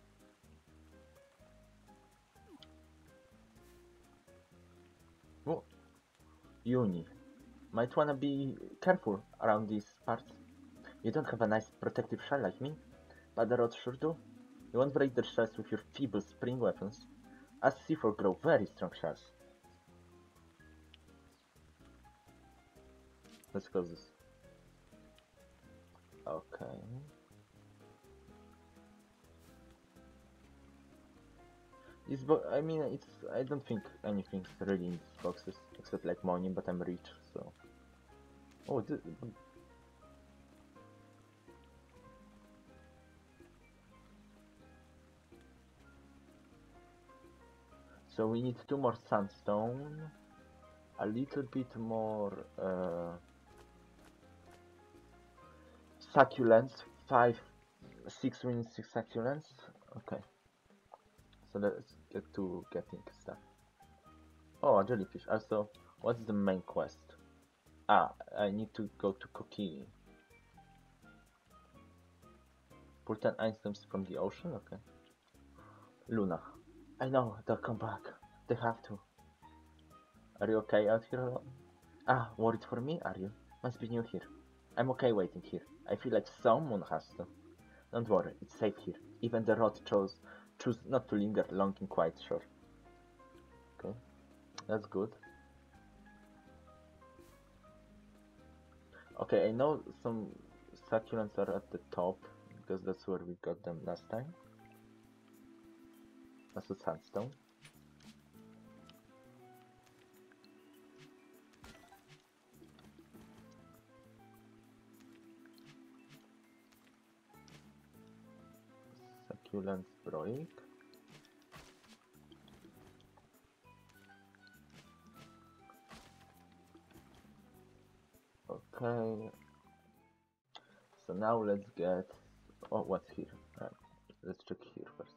Oh, Uni. Might wanna be careful around these parts. You don't have a nice protective shell like me, but the rods sure do. You won't break their shells with your feeble spring weapons. As C four grow very strong shells. Let's close this. Okay. This bo I mean, it's. I don't think anything's really in these boxes except like money, but I'm rich, so. Oh, this. So we need two more sandstone, a little bit more uh, succulents, five, six wins, six succulents. Okay. So let's get to getting stuff. Oh, a jellyfish. Also, what's the main quest? Ah, I need to go to Kokiri. Pull ten items from the ocean? Okay. Luna. I know, they'll come back. They have to. Are you okay out here alone? Ah, worried for me, are you? Must be new here. I'm okay waiting here. I feel like someone has to. Don't worry, it's safe here. Even the rot chose choose not to linger long in quiet shore. Okay, that's good. Okay, I know some succulents are at the top, because that's where we got them last time. That's a sandstone. Succulents break. Okay. So now let's get. Oh, what's here? Right. Let's check here first.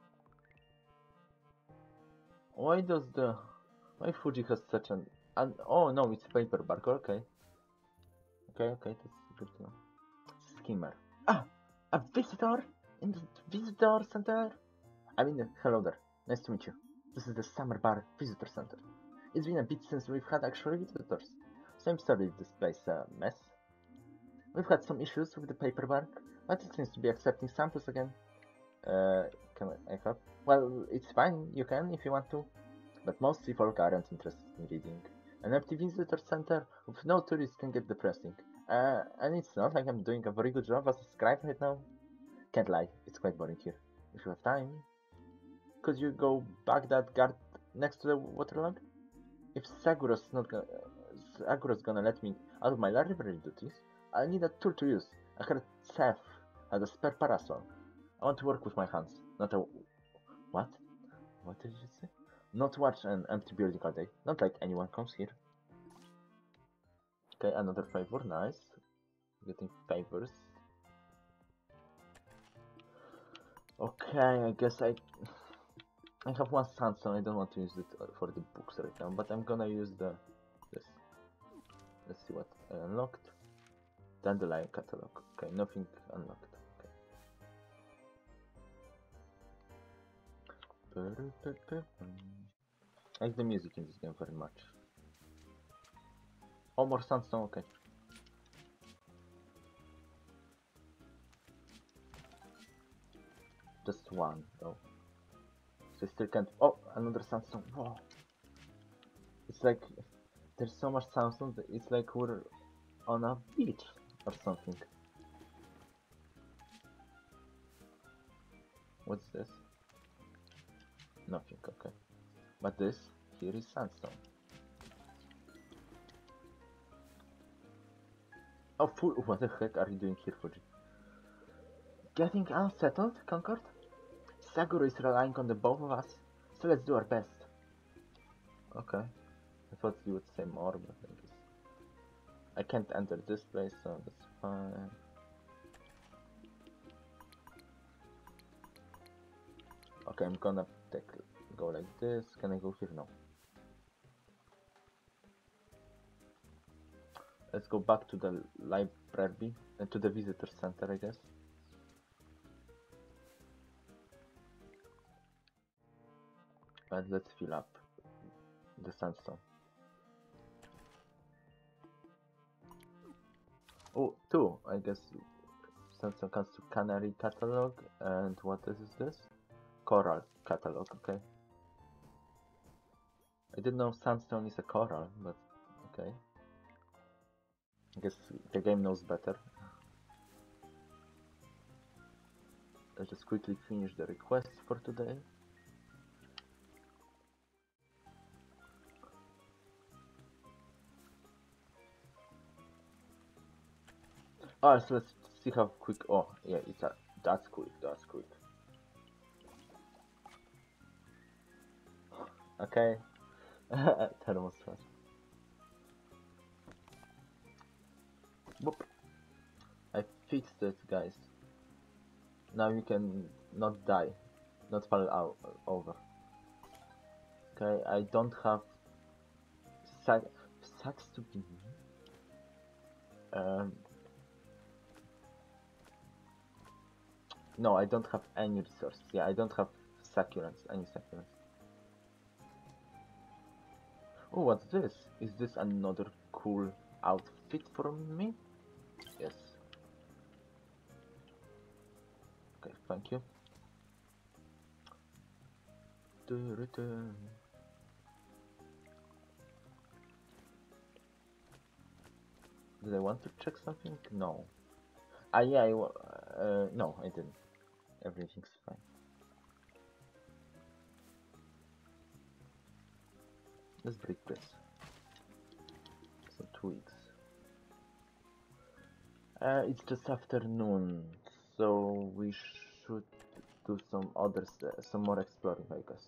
Why does the why Fuji has such an and oh no, it's paper bark. Okay. Okay, okay, that's good to know. Skimmer. Ah, a visitor in the visitor center. I mean, hello there. Nice to meet you. This is the Summer Bar Visitor Center. It's been a bit since we've had actual visitors, Same story if this place a mess. We've had some issues with the paperwork, but it seems to be accepting samples again. Uh, can I help? Well, it's fine, you can if you want to. But most people aren't interested in reading. An empty visitor center with no tourists can get depressing. Uh, and it's not like I'm doing a very good job as a scribe right now. Can't lie, it's quite boring here. If you have time, could you go back that guard next to the waterlog? If Saguro's not gonna, Saguro's gonna let me out of my library duties, I'll need a tool to use. I heard Seth had a spare parasol. I want to work with my hands, not a... What? What did you say? Not watch an empty building all day. Not like anyone comes here. Okay, another favor, nice. Getting favors. Okay, I guess I... I have one sandstone, I don't want to use it for the books right now, but I'm gonna use the... this. Let's see what I unlocked. Dandelion catalog. Okay, nothing unlocked. Okay. I like the music in this game very much. Oh, more sandstone, okay. Just one, though. So I still can't... Oh, another sandstone. Whoa. It's like... There's so much sandstone that it's like we're on a beach or something. What's this? Nothing, okay. But this here is sandstone. Oh, fool! What the heck are you doing here, Fuji? Getting unsettled, Concord? Saguro is relying on the both of us, so let's do our best. Okay. I thought you would say more, but I guess... I can't enter this place, so that's fine. Okay, I'm gonna take go like this. Can I go here? No. Let's go back to the library and to the visitor center, I guess. And let's fill up the sandstone. Oh, two, I guess. Sandstone comes to Canary catalog, and what is this? Coral catalog, okay. I didn't know sandstone is a coral, but okay. I guess the game knows better. I'll just quickly finish the request for today. Oh, so let's see how quick. Oh, yeah, it's a, that's quick, that's quick. Okay. Thermostat. Boop. I fixed it, guys. Now you can not die, not fall out over. Okay, I don't have sac sacks to be. Um. No, I don't have any resources. Yeah, I don't have succulents, any succulents. Oh, what's this? Is this another cool outfit for me? Yes. Okay, thank you. Did I want to check something? No. Ah, yeah, I, uh, no, I didn't. Everything's fine. Let's break this. Some twigs. Uh, it's just afternoon, so we should do some other, some more exploring, I guess.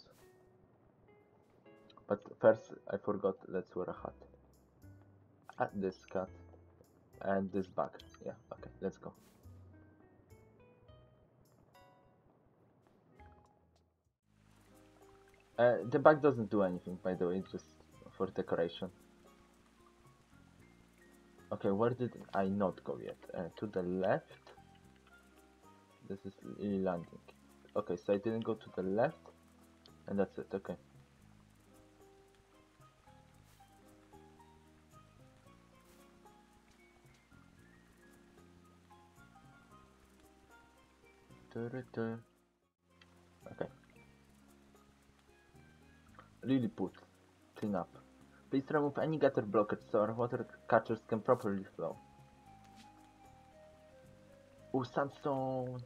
But first, I forgot. Let's wear a hat. At this cat and this bag. Yeah. Okay. Let's go. Uh, the bag doesn't do anything, by the way. It's just for decoration. Okay, where did I not go yet? Uh, to the left. This is Lily Landing. Okay, so I didn't go to the left, and that's it. Okay. Okay. Lilliput. Clean up. Please remove any gutter blockage so our water catchers can properly flow. Oh, sandstone!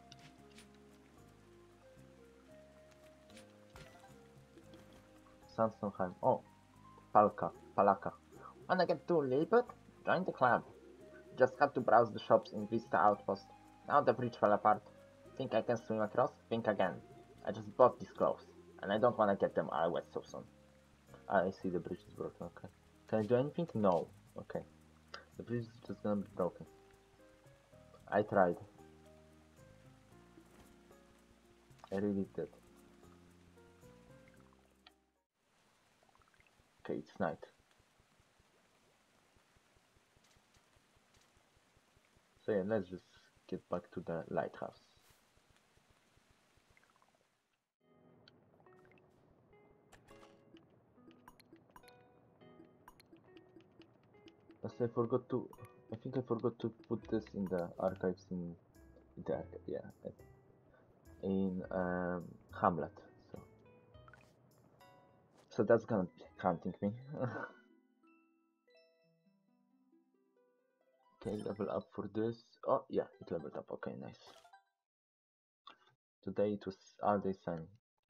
Sandstone Heim. Oh, Palka. Palaka. Wanna get to Lilliput? Join the club. Just had to browse the shops in Vista Outpost. Now the bridge fell apart. Think I can swim across? Think again. I just bought these clothes, and I don't wanna get them all wet so soon. Ah, I see the bridge is broken, okay. Can I do anything? No. Okay. The bridge is just gonna be broken. I tried. I really did. Okay, it's night. So yeah, let's just get back to the lighthouse. Plus I forgot to, I think I forgot to put this in the archives in, in the archive, yeah, in um, Hamlet, so. So that's gonna be hunting me. Okay, level up for this. Oh yeah, it leveled up, okay, nice. Today it was all day sunny.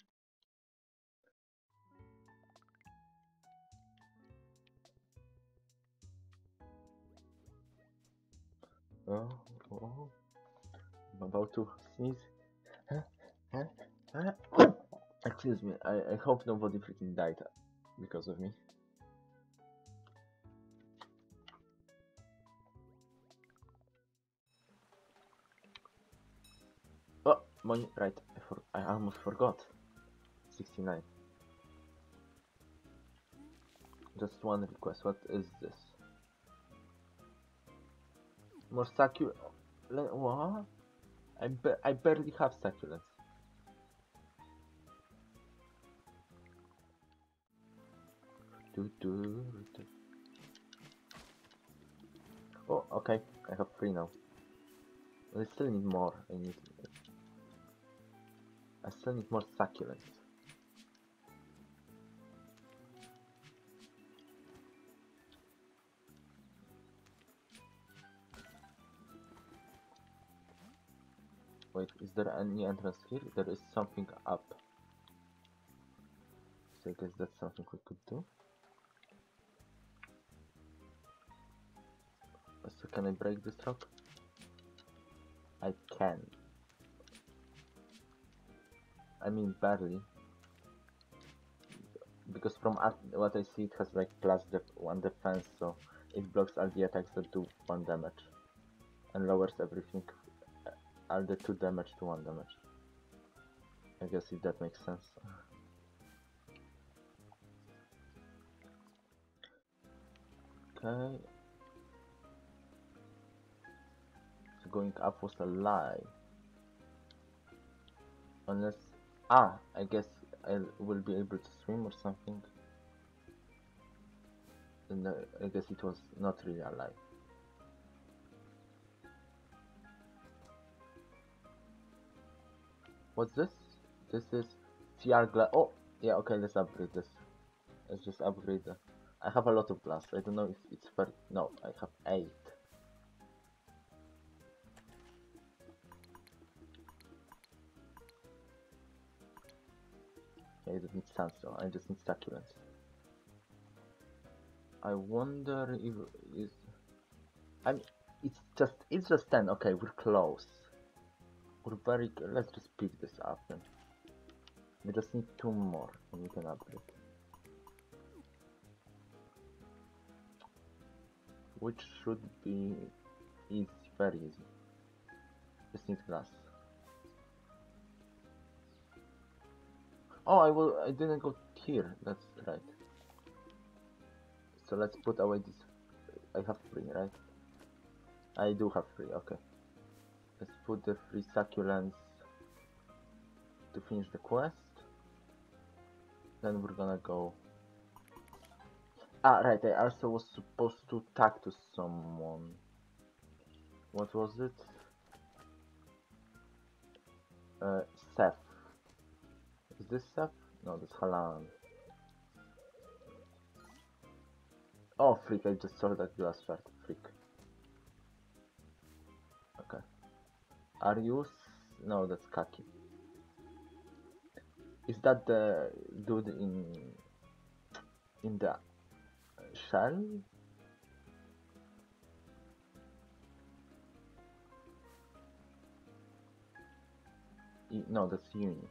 Oh, oh, I'm about to sneeze. Huh? Huh? Huh? Excuse me, I, I hope nobody freaking died because of me. Oh, money, right, I, for, I almost forgot. sixty-nine. Just one request, what is this? More succulent. What? I, ba I barely have succulents. Do, do, do. Oh, okay, I have three now. I still need more. I need. I still need more succulents. Wait, is there any entrance here? There is something up. So I guess that's something we could do. So can I break this rock? I can. I mean barely. Because from what I see it has like plus def one defense, so it blocks all the attacks that do one damage. And lowers everything, all the two damage to one damage. I guess if that makes sense. Okay. So going up was a lie. Unless... Ah, I guess I will be able to swim or something. Then I guess it was not really a lie. What's this? This is C R glass. Oh, yeah, okay, let's upgrade this. Let's just upgrade the... I have a lot of glass. I don't know if it's fair. No, I have eight. I don't need sandstone, I just need succulents. I wonder if is I mean it's just it's just ten, okay, we're close. We're very let's just pick this up then. We just need two more and we can upgrade. Which should be easy, very easy. Just need glass. Oh, I will. I didn't go here. That's right. So let's put away this. I have three, right? I do have three. Okay. Let's put the three succulents to finish the quest. Then we're gonna go. Ah, right. I also was supposed to talk to someone. What was it? Uh, Seth. Is this Seth? No, that's Halan. Oh, freak, I just saw that glass shard. Freak. Okay. Arius? No, that's Kaki. Is that the dude in in the shell? Y- No, that's Uni.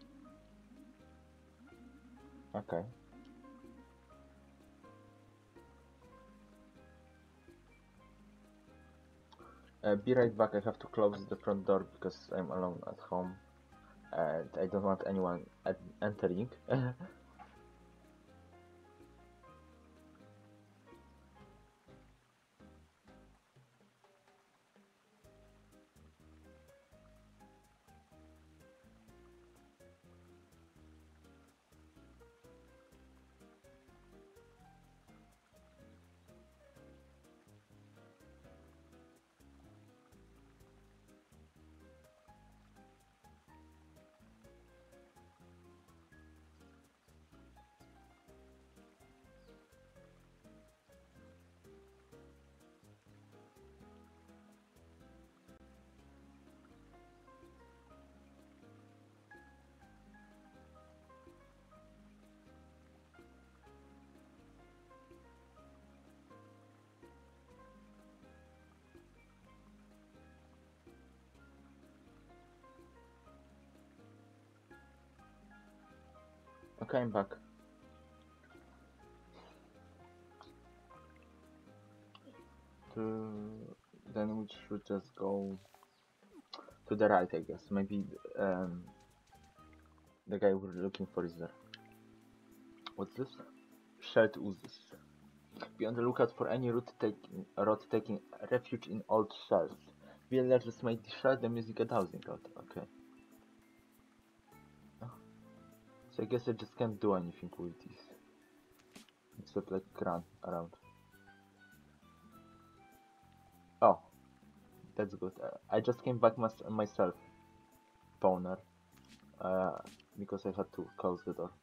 Okay. Uh, be right back. I have to close the front door because I'm alone at home and I don't want anyone entering. Okay, I'm back. To then we should just go to the right, I guess. Maybe um, the guy we're looking for is there. What's this? Shared oozes. Be on the lookout for any route taking, road taking refuge in old shells. Villagers may share the music at housing out. Okay. Oh. So I guess I just can't do anything with these. Except like run around. Oh. That's good. Uh, I just came back mys myself. Spawner. Uh, because I had to close the door.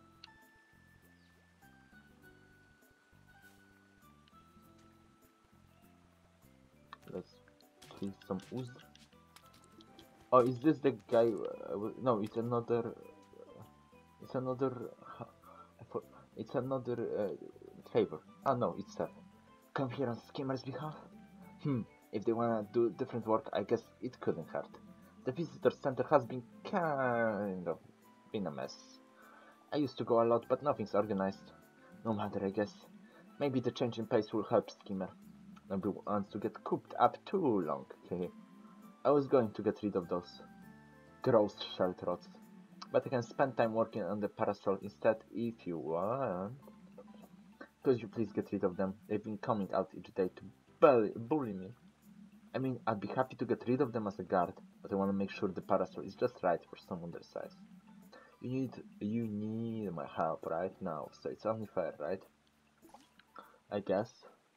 Let's kill some ooze. Oh, is this the guy? Uh, no, it's another. Uh, it's another. Uh, it's another uh, favor. Ah, no, it's Seth. Come here on Skimmer's behalf. Hmm. If they wanna do different work, I guess it couldn't hurt. The visitor center has been kind of been a mess. I used to go a lot, but nothing's organized. No matter, I guess. Maybe the change in pace will help Skimmer. Nobody wants to get cooped up too long. I was going to get rid of those gross shell trots, but I can spend time working on the parasol instead if you want. Could you please get rid of them? They've been coming out each day to bully, bully me. I mean, I'd be happy to get rid of them as a guard, but I want to make sure the parasol is just right for someone their size. You need, you need my help right now, so it's only fair, right? I guess.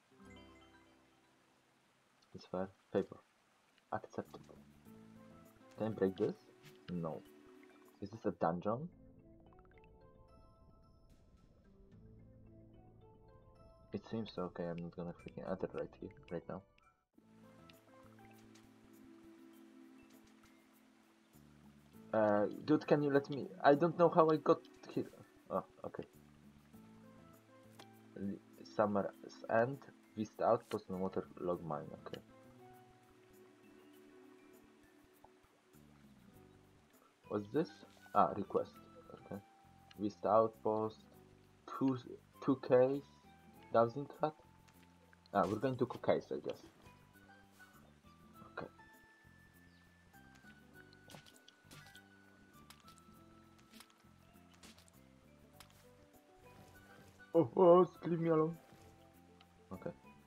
It's fair. Paper. Acceptable. Can I break this? No. Is this a dungeon? It seems so. Okay, I'm not gonna freaking enter right here, right now. Uh, dude, can you let me? I don't know how I got here. Oh, okay. Summer's End, Vista Outpost and Water Log Mine. Okay. What's this? Ah, request. Okay. Vista Outpost. Two, two Ks. Thousand cut. Ah, we're going to Ks, I guess. Okay. Oh, oh, leave me alone. Okay.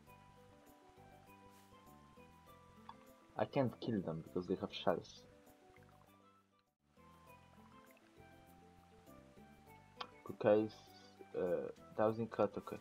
I can't kill them because they have shells. Okay, uh, thousand cut, okay.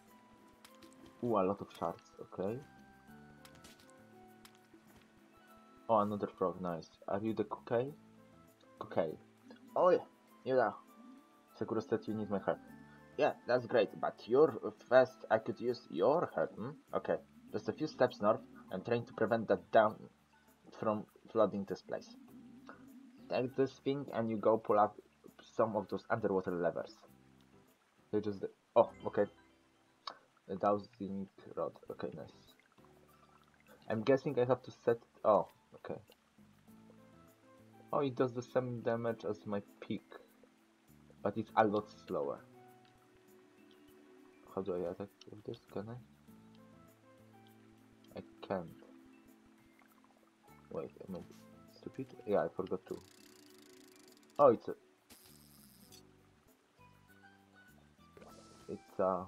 Ooh, a lot of shards, okay. Oh, another frog, nice. Are you the Kukai? Kukai. Oh yeah, you know. Sakura said you need my help. Yeah, that's great, but you're fast. I could use your help, hmm? Okay, just a few steps north. I'm trying to prevent that dam from flooding this place. Take this thing and you go pull up some of those underwater levers. They just... Oh, okay. The dowsing rod. Okay, nice. I'm guessing I have to set... Oh, okay. Oh, it does the same damage as my peak, but it's a lot slower. How do I attack with this? Can I? I can't. Wait, am I stupid? Yeah, I forgot to. Oh, it's a... It's a...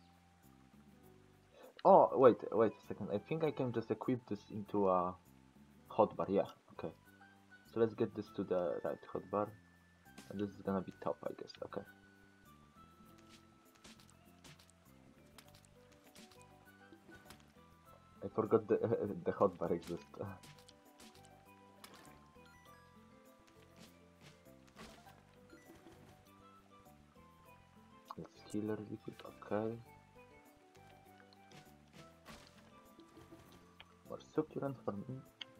Oh, wait, wait a second. I think I can just equip this into a hotbar. Yeah, okay. So let's get this to the right hotbar. And this is gonna be top, I guess. Okay. I forgot the uh, the hotbar exists. It's healer liquid. Okay. More succulent for me.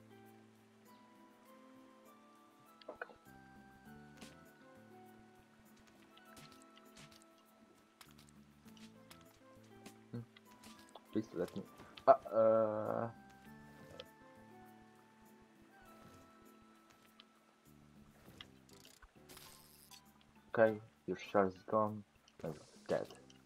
Okay. Hmm. Please let me. Uh, uh... Okay, your shard is gone. I'm dead.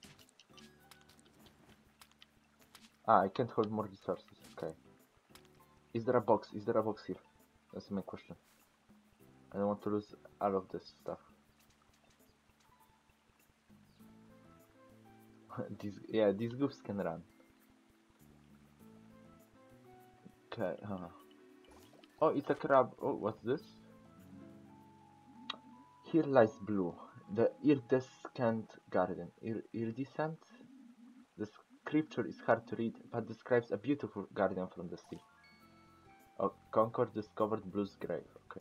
Ah, I can't hold more resources. Okay. Is there a box? Is there a box here? That's my question. I don't want to lose all of this stuff. these, yeah, these goofs can run. Okay, huh. Oh, it's a crab. Oh, what's this? Here lies Blue, the iridescent garden. Ir iridescent? The scripture is hard to read, but describes a beautiful garden from the sea. Oh, Concord discovered Blue's grave. Okay.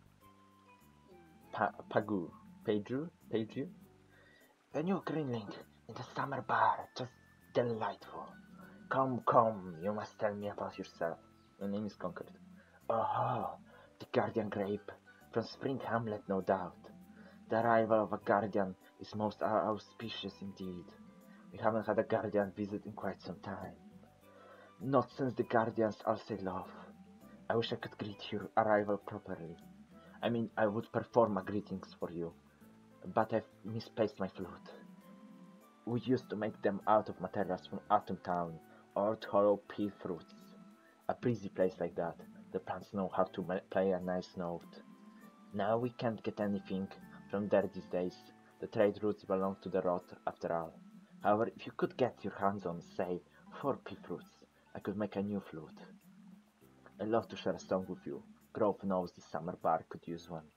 Pa Pagu. Paju? Paju? The new Greenling in the summer bar. Just delightful. Come, come, you must tell me about yourself. My name is Concord. Oh, the Guardian Grape. From Spring Hamlet, no doubt. The arrival of a Guardian is most auspicious indeed. We haven't had a Guardian visit in quite some time. Not since the Guardians all sail off. I wish I could greet your arrival properly. I mean, I would perform a greetings for you, but I've misplaced my flute. We used to make them out of materials from Autumn Town, or hollow pea fruits. A breezy place like that, the plants know how to play a nice note. Now we can't get anything from there these days. The trade routes belong to the rot after all. However, if you could get your hands on, say, four pea fruits, I could make a new flute. I'd love to share a song with you. Grove knows the summer bar could use one.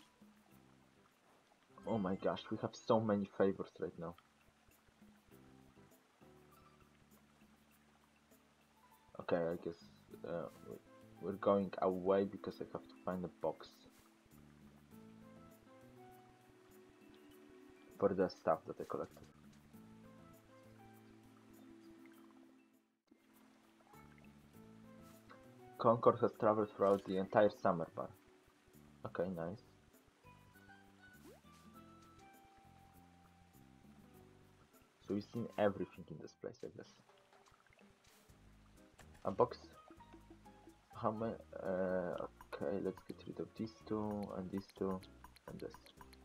Oh my gosh, we have so many favors right now. Okay, I guess uh, we're going away because I have to find a box for the stuff that I collected. Concord has traveled throughout the entire summer bar. Okay, nice. So we've seen everything in this place, I guess. A box. How many? Uh, okay, let's get rid of these two, and these two, and this.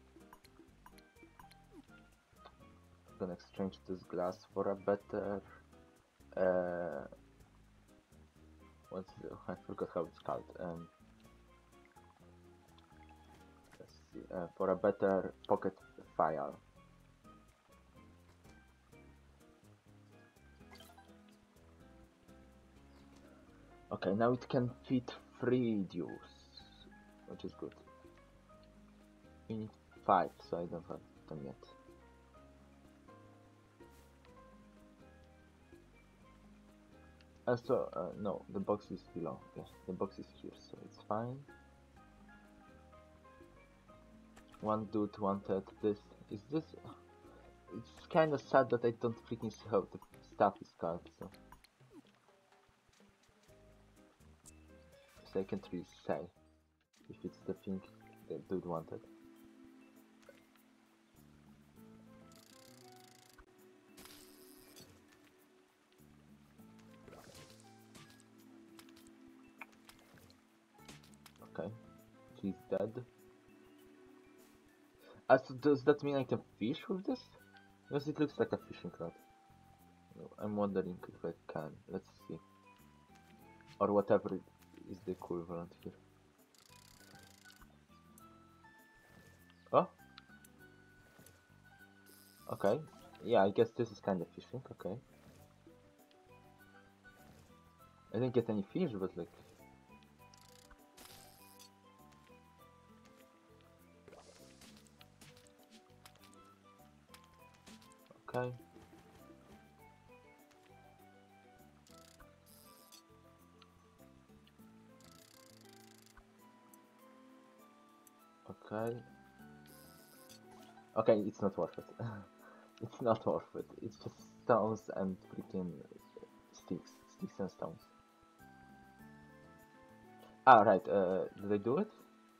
I'm gonna exchange this glass for a better... Uh, what's the... I forgot how it's called. Um, let's see. Uh, for a better pocket file. Okay, now it can fit three duos, which is good. We need five, so I don't have them yet. Uh, so, uh, no, the box is below. Yeah, the box is here, so it's fine. One dude wanted this. Is this? It's kind of sad that I don't freaking see how the stuff is called, so. So I can't really say if it's the thing the dude wanted. Okay, he's dead. Uh, so does that mean I can fish with this? Because it looks like a fishing rod. I'm wondering if I can. Let's see. Or whatever is the equivalent here. Oh? Okay. Yeah, I guess this is kind of fishing. Okay. I didn't get any fish, but like... Okay. Okay. Okay, it's not worth it. It's not worth it. It's just stones and freaking sticks. Sticks and stones. Ah, right. Uh, did I do it?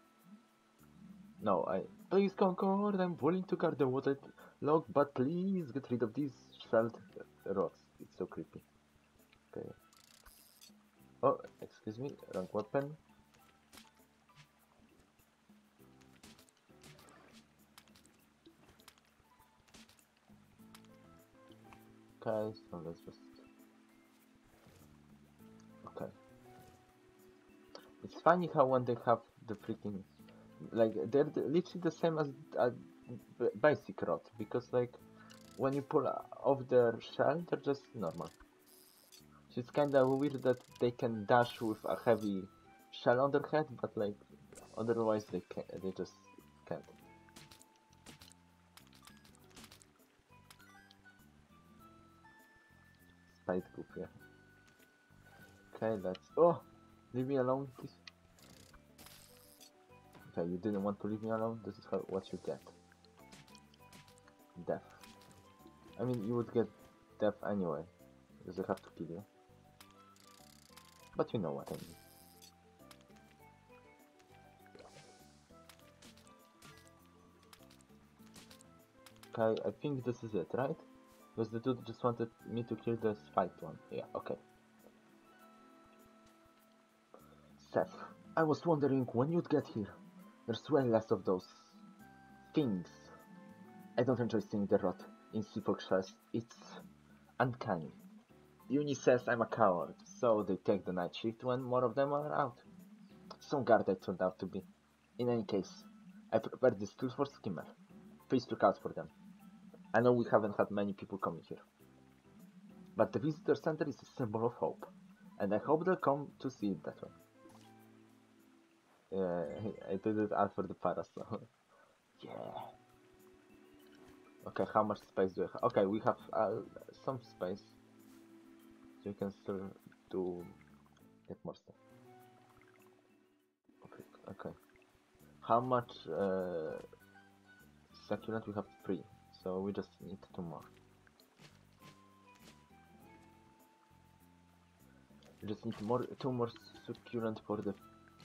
No, I... Please, Concord, I'm willing to guard the water log, but please get rid of these shelled rods. It's so creepy. Okay. Oh, excuse me, wrong weapon. Okay, so let's just... Okay. It's funny how when they have the freaking... Like, they're the, literally the same as a basic rod, because like, when you pull off their shell, they're just normal. So it's kinda weird that they can dash with a heavy shell on their head, but like, otherwise they can they just can't. Spite group, yeah. Okay, let's... Oh! Leave me alone, please. Okay, you didn't want to leave me alone? This is how, what you get. Death. I mean, you would get death anyway, because they have to kill you. But you know what I mean. Okay, I think this is it, right? Because the dude just wanted me to kill the spiked one. Yeah, okay. Seth, I was wondering when you'd get here. There's way less of those... things. I don't enjoy seeing the rot in Seafolk shells. It's... uncanny. Uni says I'm a coward, so they take the night shift when more of them are out. Some guard I turned out to be. In any case, I prepared this tool for Skimmer. Please look out for them. I know we haven't had many people coming here. But the visitor center is a symbol of hope, and I hope they'll come to see it that way. Yeah, I did it out for the parasol. Yeah. Okay, how much space do I have? Okay, we have uh, some space. So we can still do... get more stuff. Okay, okay. How much uh, succulent? We have three, so we just need two more. We just need more, two more succulent for the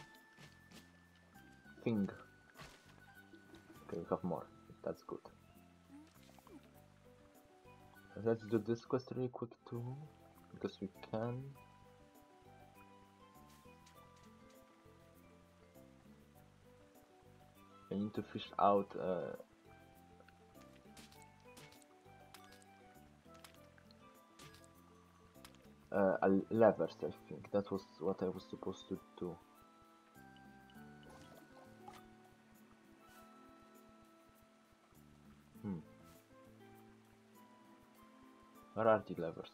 thing. Okay, we have more. That's good. Let's do this quest really quick too, because we can. I need to fish out uh, uh, levers, I think. That was what I was supposed to do. Hmm. Where are the levers?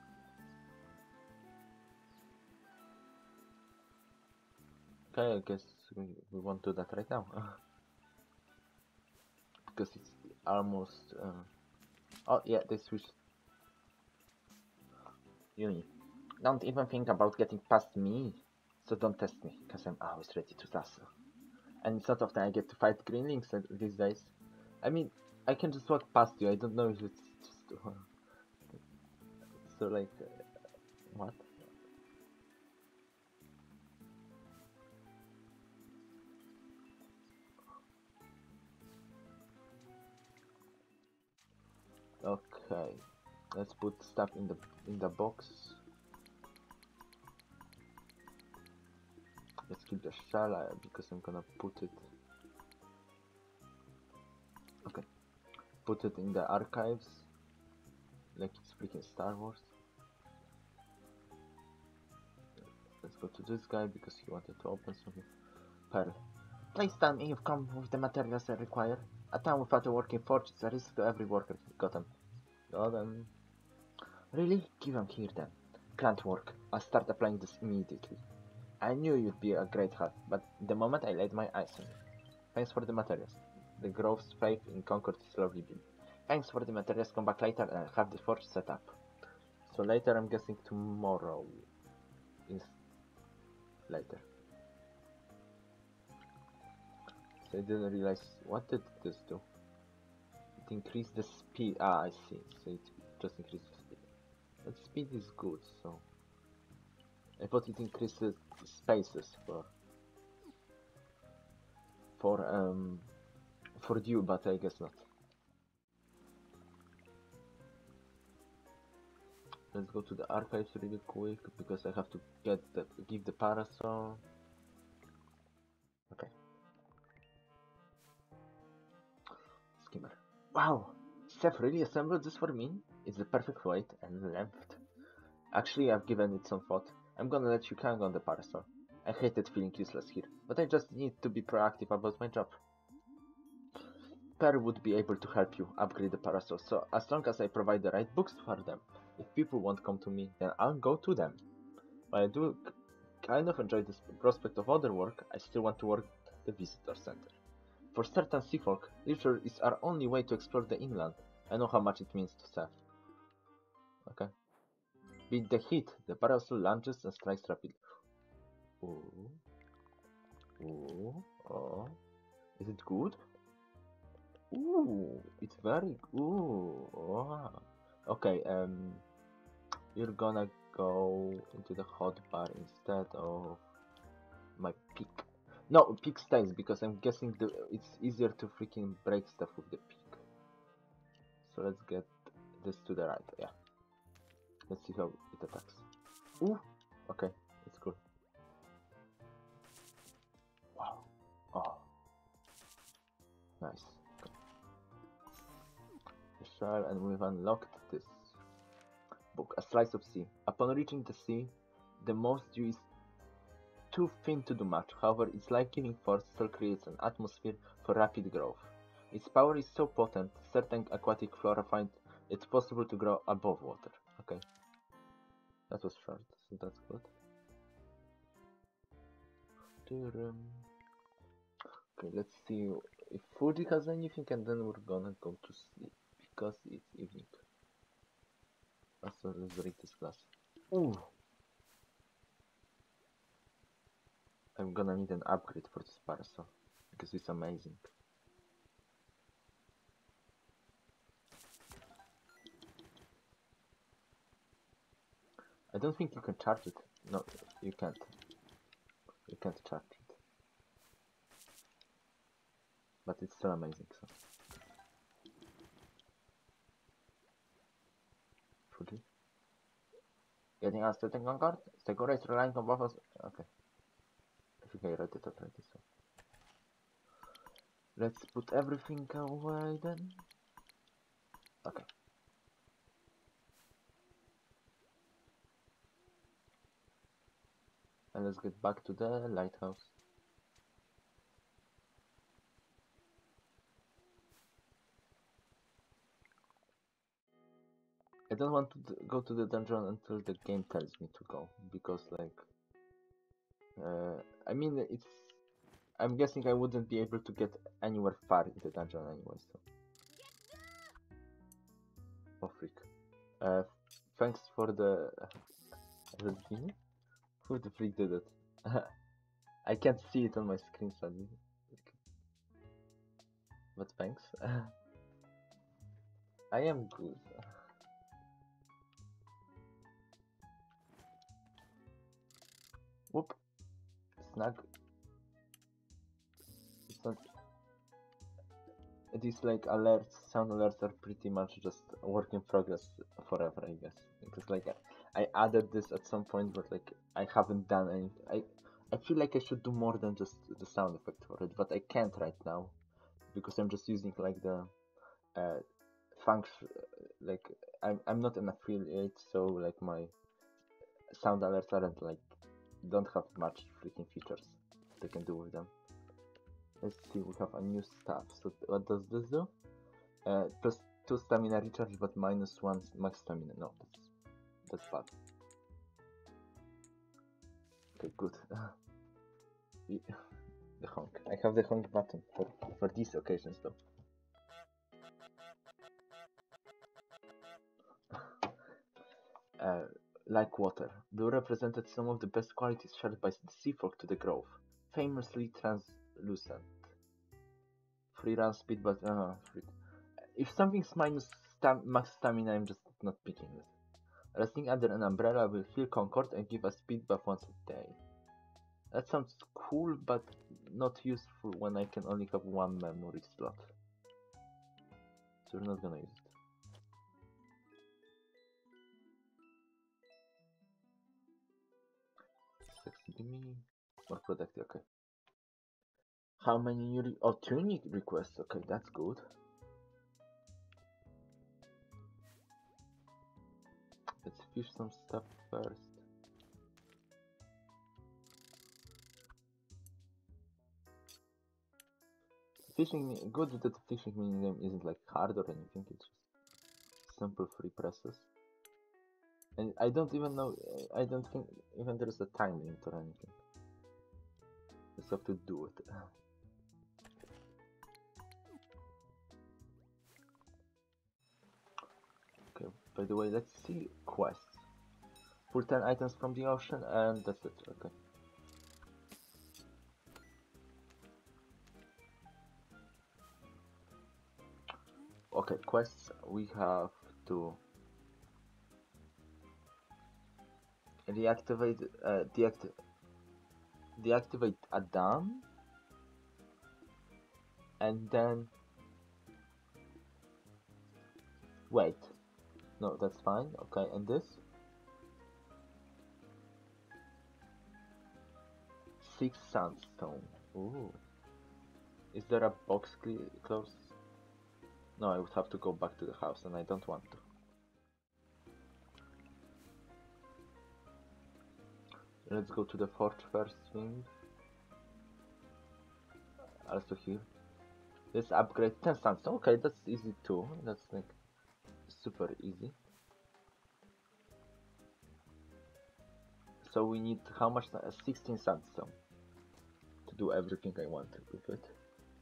Okay, I guess we, we won't do that right now. Because it's almost... Uh... Oh, yeah, they switched. Uni. Don't even think about getting past me. So don't test me, cause I'm always ready to tussle. And it's not often I get to fight greenlings these days. I mean, I can just walk past you, I don't know if it's just... Uh, so like... Uh, what? Okay, let's put stuff in the in the box. Let's keep the shell uh, because I'm gonna put it. Okay, put it in the archives, like it's freaking Star Wars. Let's go to this guy because he wanted to open something. Pearl. Please tell me you've come with the materials I require. A town without a working forge is a risk to every worker. Got him. Got him. Really? Give him here then. Can't work. I'll start applying this immediately. I knew you'd be a great help, but the moment I laid my eyes on you. Thanks for the materials. The Grove's faith in Concord is slowly built. Thanks for the materials. Come back later and I'll have the forge set up. So later, I'm guessing tomorrow is later. So I didn't realize, what did this do? It increased the speed. Ah, I see. So it just increased the speed. But speed is good, so I thought it increases spaces for for um for you, but I guess not. Let's go to the archives really quick because I have to get the give the parasol. Okay. Skimmer. Wow! Seth really assembled this for me? It's the perfect weight and length. Actually, I've given it some thought. I'm gonna let you hang on the parasol. I hated feeling useless here, but I just need to be proactive about my job. Per would be able to help you upgrade the parasol, so as long as I provide the right books for them. If people won't come to me, then I'll go to them. While I do kind of enjoy the prospect of other work, I still want to work at the visitor center. For certain seafolk, literature is our only way to explore the inland. I know how much it means to Seth. Okay. Beat the heat, the parasol lunges and strikes rapidly. Ooh. Ooh. Oh. Is it good? Ooh, it's very ooh. Oh. Okay, um you're gonna go into the hot bar instead of my pick. No, pick stays because I'm guessing the it's easier to freaking break stuff with the pick. So let's get this to the right, yeah. Let's see how it attacks. Ooh, okay, it's cool. Wow. Oh. Nice. Okay. The shell, and we've unlocked this book, A Slice of Sea. Upon reaching the sea, the moss dew is too thin to do much. However, its life-giving force still creates an atmosphere for rapid growth. Its power is so potent, certain aquatic flora find it possible to grow above water. Okay. That was short, so that's good. Okay, let's see if Fuji has anything, and then we're gonna go to sleep because it's evening. So let's read this class. Ooh. I'm gonna need an upgrade for this parasol because it's amazing. I don't think you can charge it. No, you can't. You can't charge it. But it's still amazing, so. Fuji. Getting us to the Concord? Segura is relying on buffers. Okay. I think I read it already, so. Let's put everything away then. Okay. And let's get back to the lighthouse. I don't want to go to the dungeon until the game tells me to go, because like, uh, I mean, it's, I'm guessing I wouldn't be able to get anywhere far in the dungeon anyway, so. Oh freak. Uh, thanks for the, I Was it Genie? Who the freak did it? I can't see it on my screen suddenly. But thanks. I am good. Whoop. Snag. It's not. These like alerts, sound alerts are pretty much just a work in progress forever, I guess. Because like I, I added this at some point, but like I haven't done any. I I feel like I should do more than just the sound effect for it, but I can't right now because I'm just using like the uh, function. Like I'm I'm not an affiliate, so like my sound alerts aren't like don't have much freaking features they can do with them. Let's see, we have a new stuff. So what does this do? Uh, plus two stamina recharge, but minus one max stamina. No, that's that's bad. Okay, good. the, the honk. I have the honk button for for these occasions though. uh, like water, Blue represented some of the best qualities shared by the Seafork to the Grove. Famously translucent. Free run speed, but uh, free. If something's minus stam max stamina, I'm just not picking it. Resting under an umbrella will heal Concord and give a speed buff once a day. That sounds cool, but not useful when I can only have one memory slot. So we're not gonna use it. Sexy Gimme. More productive, okay. How many new re oh, two unique requests, okay, that's good. Let's fish some stuff first. Fishing, good that the fishing minigame isn't like hard or anything, it's just simple free presses. And I don't even know, I don't think even there's a time limit or anything. Just have to do it. Okay, by the way, let's see quests. Pull ten items from the ocean and that's it, okay. Okay, quests, we have to reactivate, uh, deacti deactivate a dam, and then, wait, no, that's fine, okay, and this? Six sandstone, ooh. Is there a box close? No, I would have to go back to the house and I don't want to. Let's go to the forge first thing. Also here. Let's upgrade ten sandstone. Okay, that's easy too. That's like super easy. So we need how much? Uh, sixteen sandstone to do everything I want with it.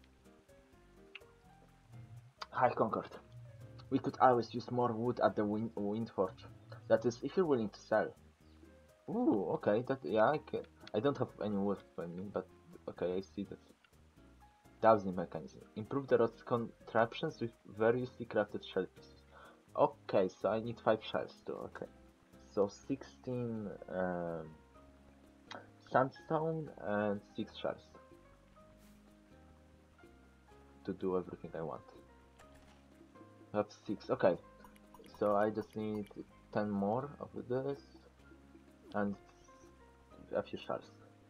Hi Concord. We could always use more wood at the wind, wind forge. That is, if you're willing to sell. Ooh, okay. That yeah, I can. I don't have any wood for me, but okay, I see that. Dowsing mechanism. Improve the rod's contraptions with variously crafted shell pieces. Okay, so I need five shells too. Okay, so sixteen um, sandstone and six shells to do everything I want. I have six. Okay, so I just need ten more of this and a few shells.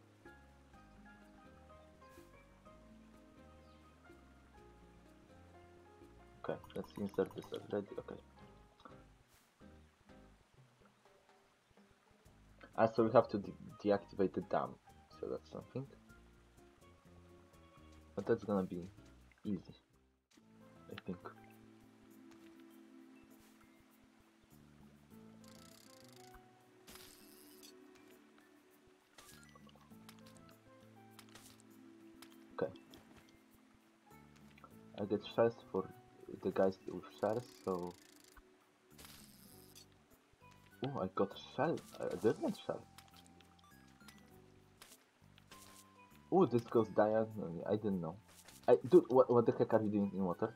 Okay, let's insert this already. Okay. Ah, so we have to de deactivate the dam. So that's something. But that's gonna be easy, I think. Okay. I get shells for the guys with shells, so Oh, I got a shell, a different shell. Oh, this goes diagonally. I didn't know. I dude, what what the heck are you doing in water?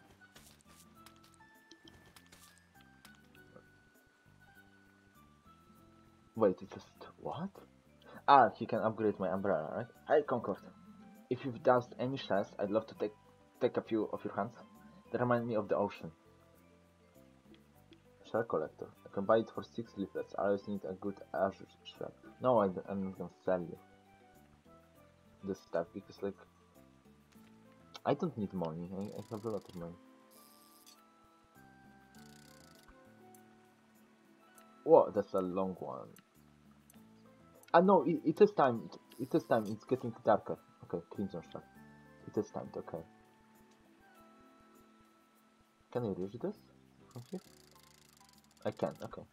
Wait, it's just what? Ah, he can upgrade my umbrella, right? Hey, Concord. If you've doused any shells, I'd love to take take a few of your hands. They remind me of the ocean. Shell collector. I can buy it for six leaflets. I always need a good azure shell. No, I, I'm not gonna sell you this stuff because, like, I don't need money. I, I have a lot of money. Whoa, that's a long one. Ah, no, it, it is time. It is time. It's getting darker. Okay, crimson shell. It is time. Okay. Can I reach this from here? I can. Okay.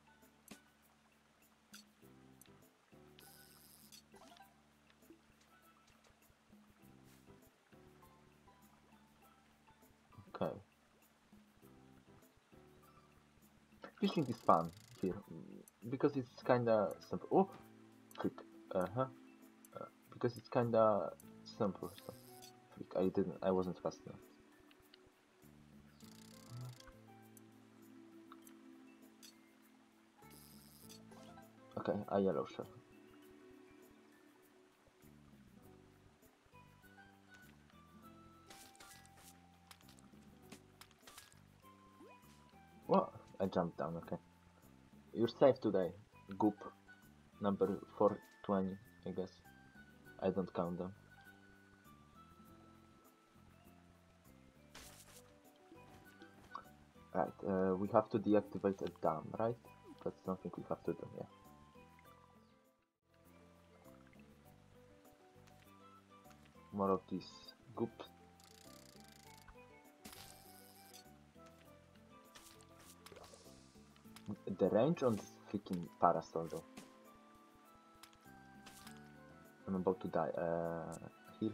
Okay. Fishing is fun here because it's kinda simple. Oh, click. Uh huh. Uh, because it's kinda simple. So, click. I didn't. I wasn't fast enough. Okay, a yellow shell. Well, I jumped down. Okay. You're safe today. Goop. Number four twenty. I guess. I don't count them. Right, uh, we have to deactivate a dam, right? That's something we have to do, yeah. More of these goop. The range on this freaking parasol though. I'm about to die. Uh, heal.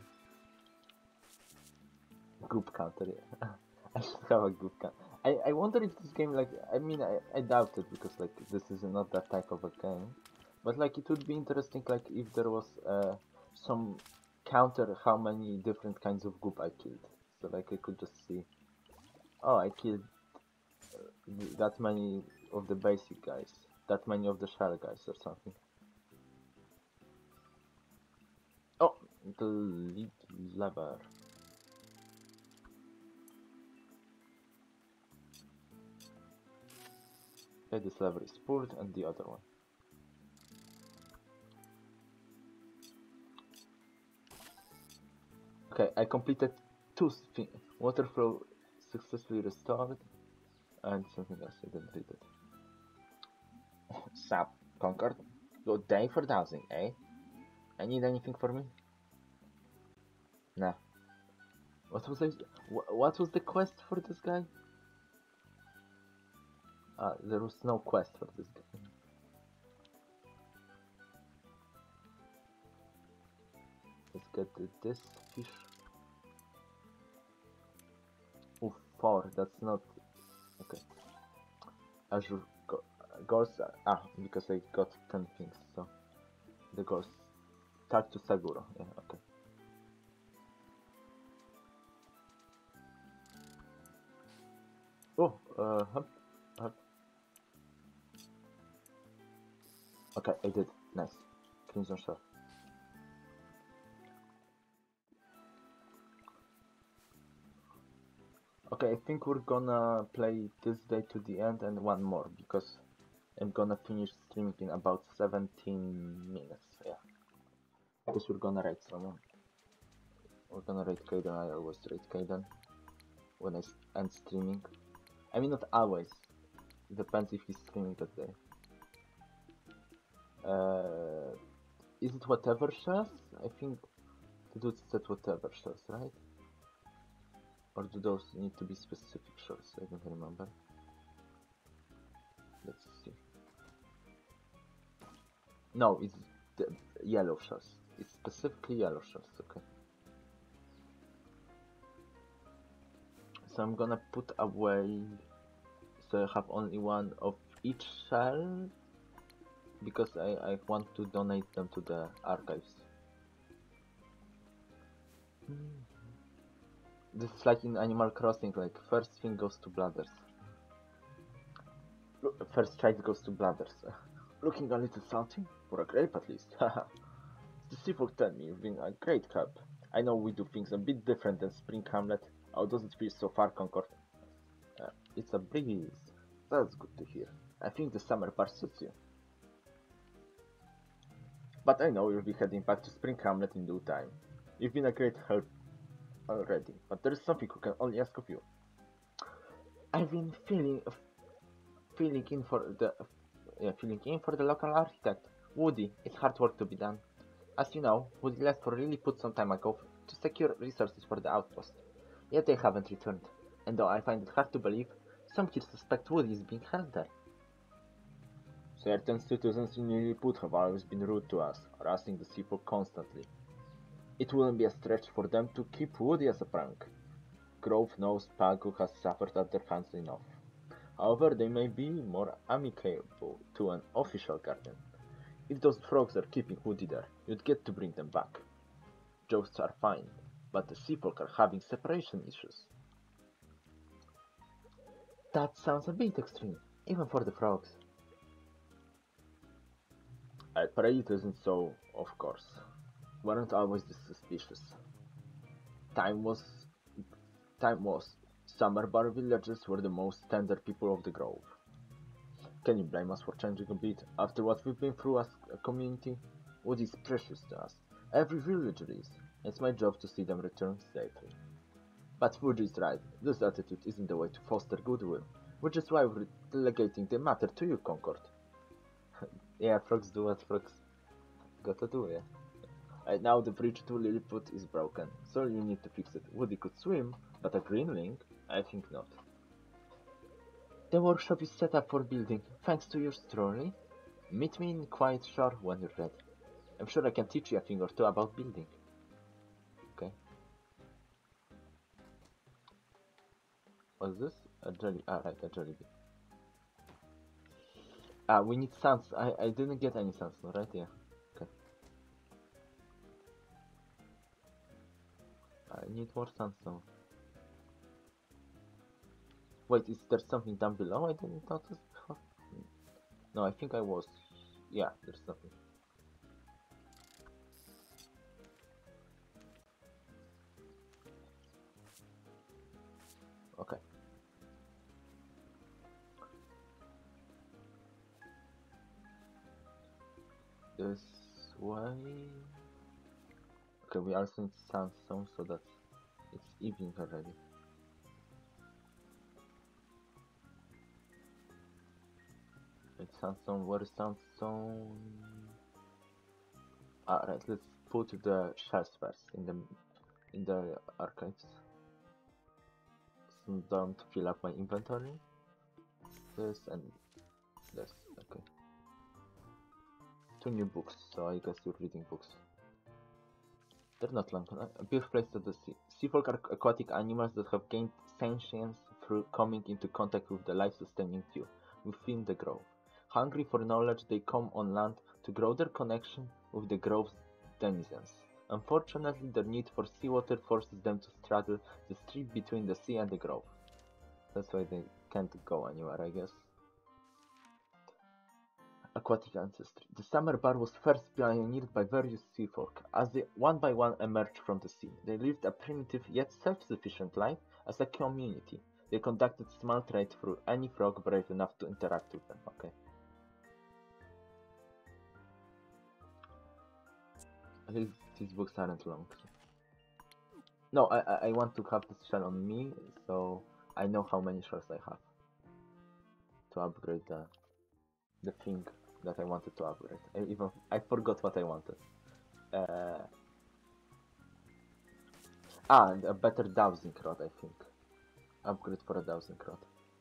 Goop counter, yeah. I should have a goop counter. I, I wonder if this game, like, I mean, I, I doubt it because, like, this is not that type of a game. But, like, it would be interesting, like, if there was uh, some counter how many different kinds of goop I killed. So, like, I could just see, oh, I killed uh, that many of the basic guys, that many of the shell guys or something. Oh, the lead lever. Okay, this lever is pulled and the other one. Okay, I completed two spin. Water flow successfully restored. And something else, I didn't read it. Sap, Concord. Go day for dowsing, eh? I need anything for me? Nah. What was I, wh what was the quest for this guy? Uh, there was no quest for this guy. Let's get this fish. Oh, four, that's not... Okay. Azure go Ghost... Ah, because I got ten things, so... The ghost... Talk to Saguro, yeah, okay. Oh, uh, hup, hup. Okay, I did. Nice. Crimson Shell. Okay, I think we're gonna play this day to the end and one more because I'm gonna finish streaming in about seventeen minutes. Yeah, because we're gonna raid someone. We're gonna raid Kaden. I always raid Kaden when I end streaming. I mean, not always. It depends if he's streaming that day. Uh, is it whatever shells? I think the dude said whatever shells, right? Or do those need to be specific shells? I don't remember. Let's see. No, it's the yellow shells. It's specifically yellow shells, okay. So I'm gonna put away, so I have only one of each shell. because I, I want to donate them to the archives. This is like in Animal Crossing, like first thing goes to Blathers. Look, first child goes to Blathers. Looking a little salty? For a grape at least, haha. The Seafolk tell me you've been a great cub. I know we do things a bit different than Spring Hamlet. How does it feel so far, Concord? Uh, it's a breeze. That's good to hear. I think the summer bar suits you. But I know you'll be heading back to Spring Hamlet in due time. You've been a great help already, but there is something we can only ask of you. I've been feeling, uh, feeling in for the, uh, yeah, filling in for the local architect, Woody. It's hard work to be done. As you know, Woody left for really put some time ago to secure resources for the outpost. Yet they haven't returned, and though I find it hard to believe, some kids suspect Woody is being held there. Certain citizens in Lilliput have always been rude to us, harassing the Seafolk constantly. It wouldn't be a stretch for them to keep Woody as a prank. Grove knows Pagu has suffered at their hands enough. However, they may be more amicable to an official guardian. If those frogs are keeping Woody there, you'd get to bring them back. Jokes are fine, but the Seafolk are having separation issues. That sounds a bit extreme, even for the frogs. I pray it isn't so, of course. Weren't always this suspicious. Time was... Time was. Summer bar villagers were the most tender people of the Grove. Can you blame us for changing a bit? After what we've been through as a community, Wood is precious to us. Every villager is. It's my job to see them return safely. But Wood is right. This attitude isn't the way to foster goodwill, which is why we're delegating the matter to you, Concord. Yeah, frogs do what frogs gotta do, yeah. Right now the bridge to Lilliput is broken, so you need to fix it. Woody could swim, but a greenling? I think not. The workshop is set up for building, thanks to yours truly. Meet me in Quiet Shore when you're ready. I'm sure I can teach you a thing or two about building. Okay. What's this? A jelly. Ah, right, a jelly bee. Ah, we need sands. I, I didn't get any sandstone, right? Yeah. Okay. I need more sandstone. Wait, is there something down below I didn't notice before? No, I think I was. Yeah, there's something. Okay. This way. Okay, we also need sandstone, so that it's evening already. Wait, sandstone, where is sandstone? Alright, let's put the shells first in the in the archives. So don't fill up my inventory. This and this, okay. Two new books, so I guess you're reading books. They're not long. A birthplace of the sea. Seafolk are aquatic animals that have gained sentience through coming into contact with the life-sustaining dew within the grove. Hungry for knowledge, they come on land to grow their connection with the grove's denizens. Unfortunately, their need for seawater forces them to straddle the strip between the sea and the grove. That's why they can't go anywhere, I guess. Aquatic ancestry. The summer bar was first pioneered by various seafolk. As they one by one emerged from the sea, they lived a primitive yet self-sufficient life as a community. They conducted small trade through any frog brave enough to interact with them. Okay. These, these books aren't long. No, I, I I want to have this shell on me, so I know how many shells I have to upgrade the the thing that I wanted to upgrade. I even I forgot what I wanted. Uh, ah, and a better dowsing rod, I think. Upgrade for a dowsing rod.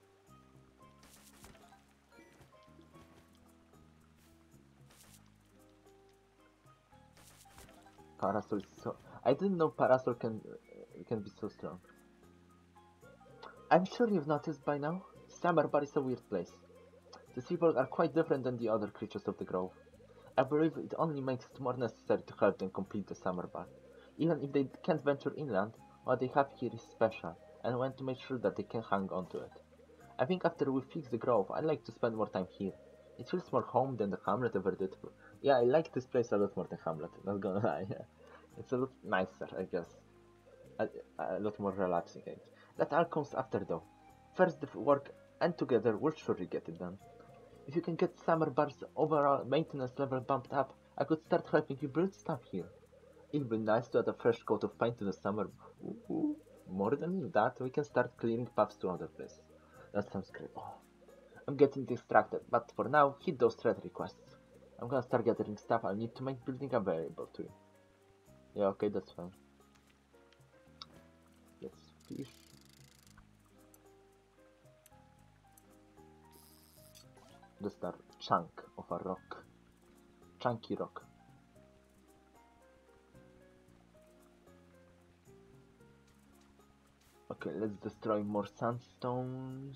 Parasol is so. I didn't know Parasol can uh, can be so strong. I'm sure you've noticed by now. Summer Bar is a weird place. The Seaborg are quite different than the other creatures of the grove. I believe it only makes it more necessary to help them complete the summer bath. Even if they can't venture inland, what they have here is special, and I want to make sure that they can hang on to it. I think after we fix the grove, I'd like to spend more time here. It feels more home than the Hamlet ever did. Yeah, I like this place a lot more than Hamlet, not gonna lie. It's a lot nicer, I guess. A, a lot more relaxing. I guess. That all comes after though. First the work, and together we'll surely get it done. If you can get Summer Bar's overall maintenance level bumped up, I could start helping you build stuff here. It'd be nice to add a fresh coat of paint in the summer. Ooh, more than that, we can start clearing paths to other places. That sounds great. Oh, I'm getting distracted, but for now, hit those thread requests. I'm gonna start gathering stuff I need to make building available to you. Yeah, okay, that's fine. Let's fish. Just a chunk of a rock. Chunky rock. Okay, let's destroy more sandstones.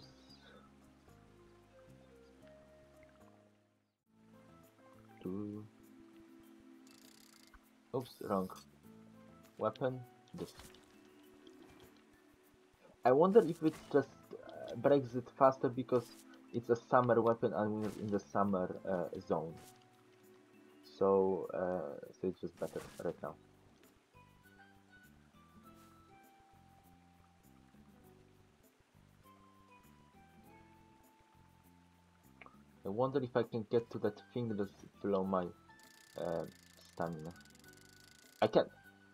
Two. Oops, wrong. Weapon. This. I wonder if it just uh, breaks it faster because it's a summer weapon and we're in the summer uh, zone. So, uh, so it's just better right now. I wonder if I can get to that thing that's below my uh, stamina. I can.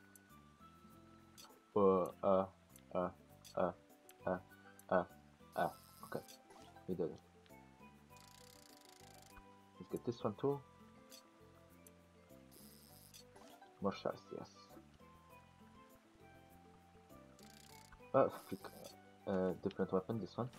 Uh, uh, uh, uh, uh, uh, uh. Okay, we did it. Let's get this one too. More shards, yes. Uh, freak. Uh, different weapon, this one.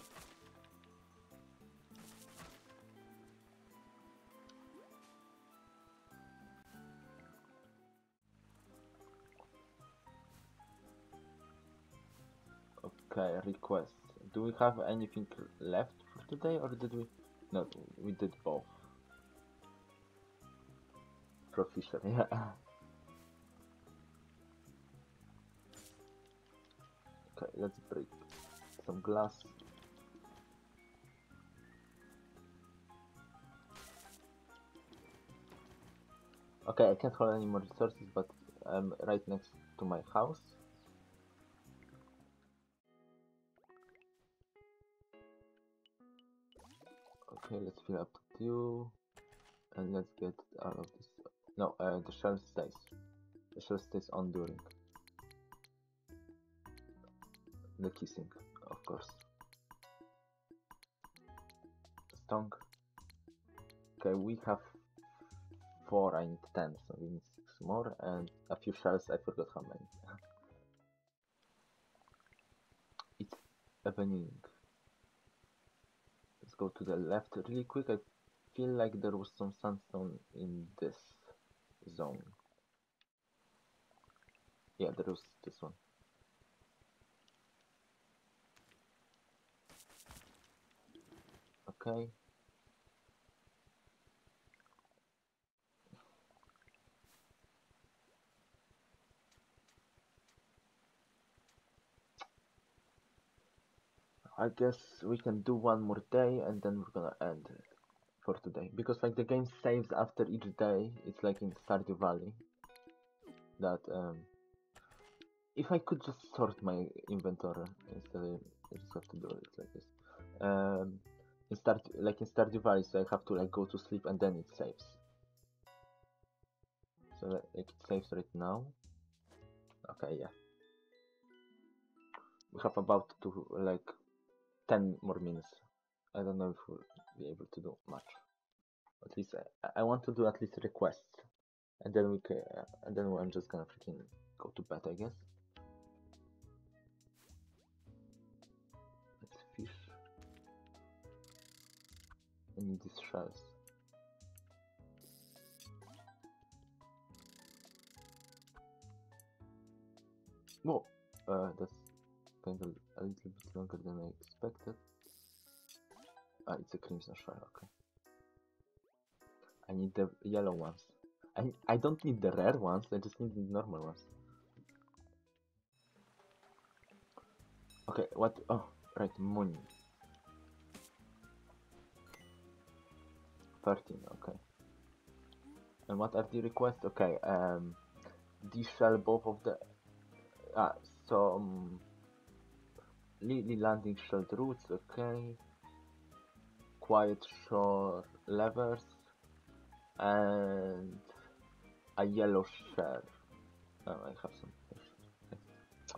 Okay, request. Do we have anything left for today, or did we? No, we did both. Proficient, yeah. Okay, let's break some glass. Okay, I can't hold any more resources, but I'm right next to my house. Okay, let's fill up the dew, and let's get all of this. No, uh, the shell stays. The shell stays on during the kissing, of course. Stung. Okay, we have four. I need ten, so we need six more, and a few shells. I forgot how many. It's evening. Let's go to the left really quick. I feel like there was some sandstone in this zone. Yeah, there was this one. Okay. I guess we can do one more day and then we're gonna end for today. Because like the game saves after each day. It's like in Stardew Valley. That um if I could just sort my inventory instead of I just have to do it like this. Um in start like in Stardew Valley, so I have to like go to sleep and then it saves. So like it saves right now. Okay, yeah. We have about to like ten more minutes. I don't know if we'll be able to do much. At least I, I want to do at least requests, and then we can, uh, and then I'm just gonna freaking go to bed, I guess. Let's fish. I need these shells. Whoa, uh, that's kind of a little bit longer than I expected. Ah, it's a crimson shell, okay. I need the yellow ones. I, I don't need the rare ones, I just need the normal ones. Okay, what? Oh, right, money. thirteen, okay. And what are the requests? Okay, um, de-shell both of the... Ah, some... Lily landing shelled roots, okay. Quiet shore levers. And... a yellow shell. Oh, I have some fish. Okay.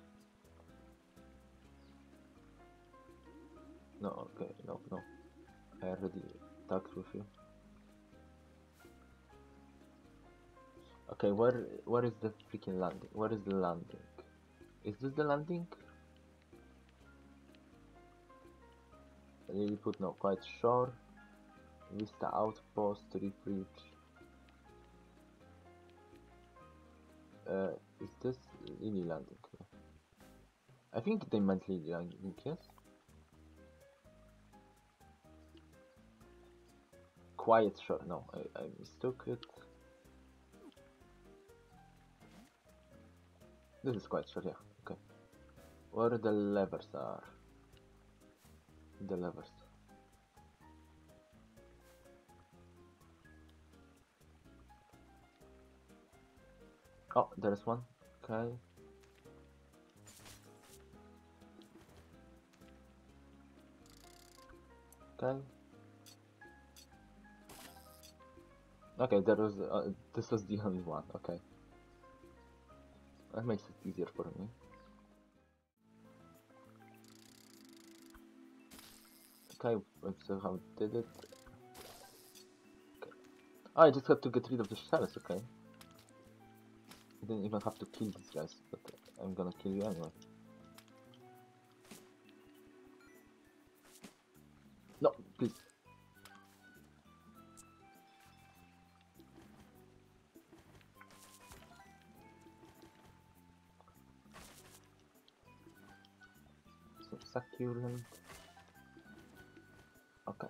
No, okay, no, no. I already talked with you. Okay, where where is the freaking landing? Where is the landing? Is this the landing? Lilliput, no, Quiet Shore. Vista Outpost, Reef Reach. Uh, is this Lily landing? I think they meant Lily landing, yes? Quiet Shore, no, I, I mistook it. This is Quiet Shore, yeah, okay. Where the levers are? The levers. Oh, there's one, okay. Okay. Okay, there was, uh, this was the only one, okay. That makes it easier for me. Okay, let's see how I did it. Okay. Oh, I just had to get rid of the shells, okay. I didn't even have to kill these guys, but I'm gonna kill you anyway. No, please. So, succulent. Okay.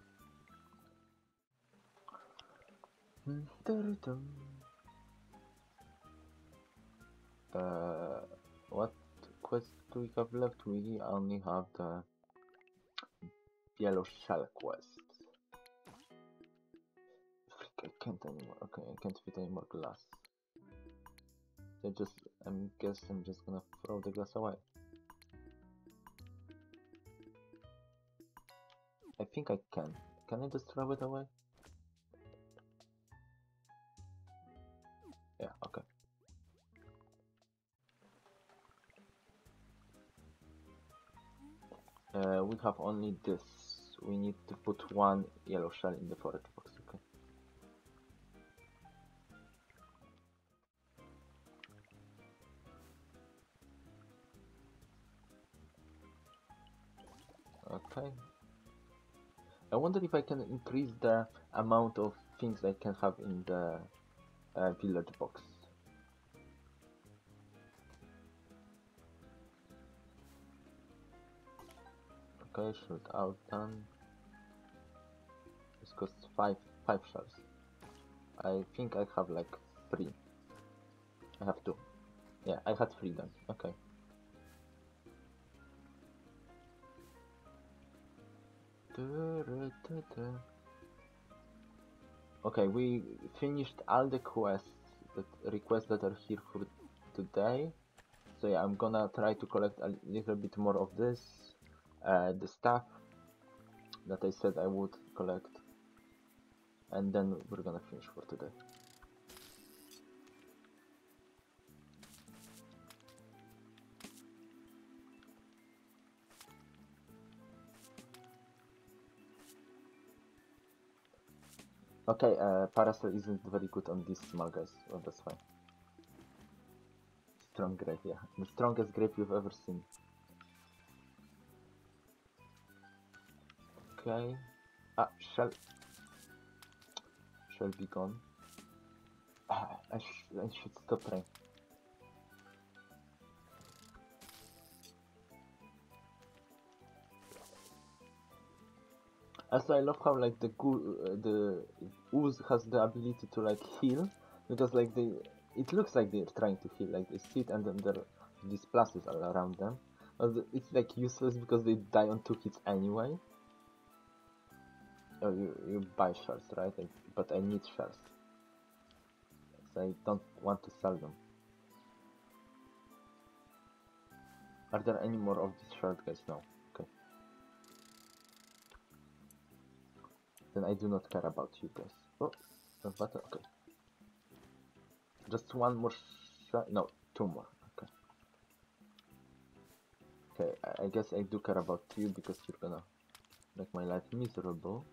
Uh, what quest do we have left? We only have the yellow shell quest. Freak, I can't anymore. Okay, I can't fit any more glass. I just, I guess I'm just gonna throw the glass away. I think I can. Can I just throw it away? Yeah, okay. Uh, we have only this. We need to put one yellow shell in the forage box, okay. Okay. I wonder if I can increase the amount of things I can have in the uh, village box. Okay, shoot out done. This costs five five shells. I think I have like three. I have two. Yeah, I had three then. Okay. Okay, we finished all the quests, that requests that are here for today. So yeah, I'm gonna try to collect a little bit more of this, uh, the stuff that I said I would collect, and then we're gonna finish for today. Okay, uh, Parasol isn't very good on these small guys, well, that's fine. Strong grape, yeah. The strongest grape you've ever seen. Okay. Ah, shall... Shall be gone. Ah, I, sh I should stop trying. Also, I love how like the goo uh, the ooze has the ability to like heal, because like they, it looks like they're trying to heal, like they sit and then there are these pluses all around them, but it's like useless because they die on two hits anyway. Oh, you you buy shells, right? I, but I need shells, so I don't want to sell them. Are there any more of these shells, guys? No. Okay. Then I do not care about you guys. Oh, the button. Okay. Just one more shell. No, two more. Okay. Okay, I, I guess I do care about you because you're gonna make my life miserable.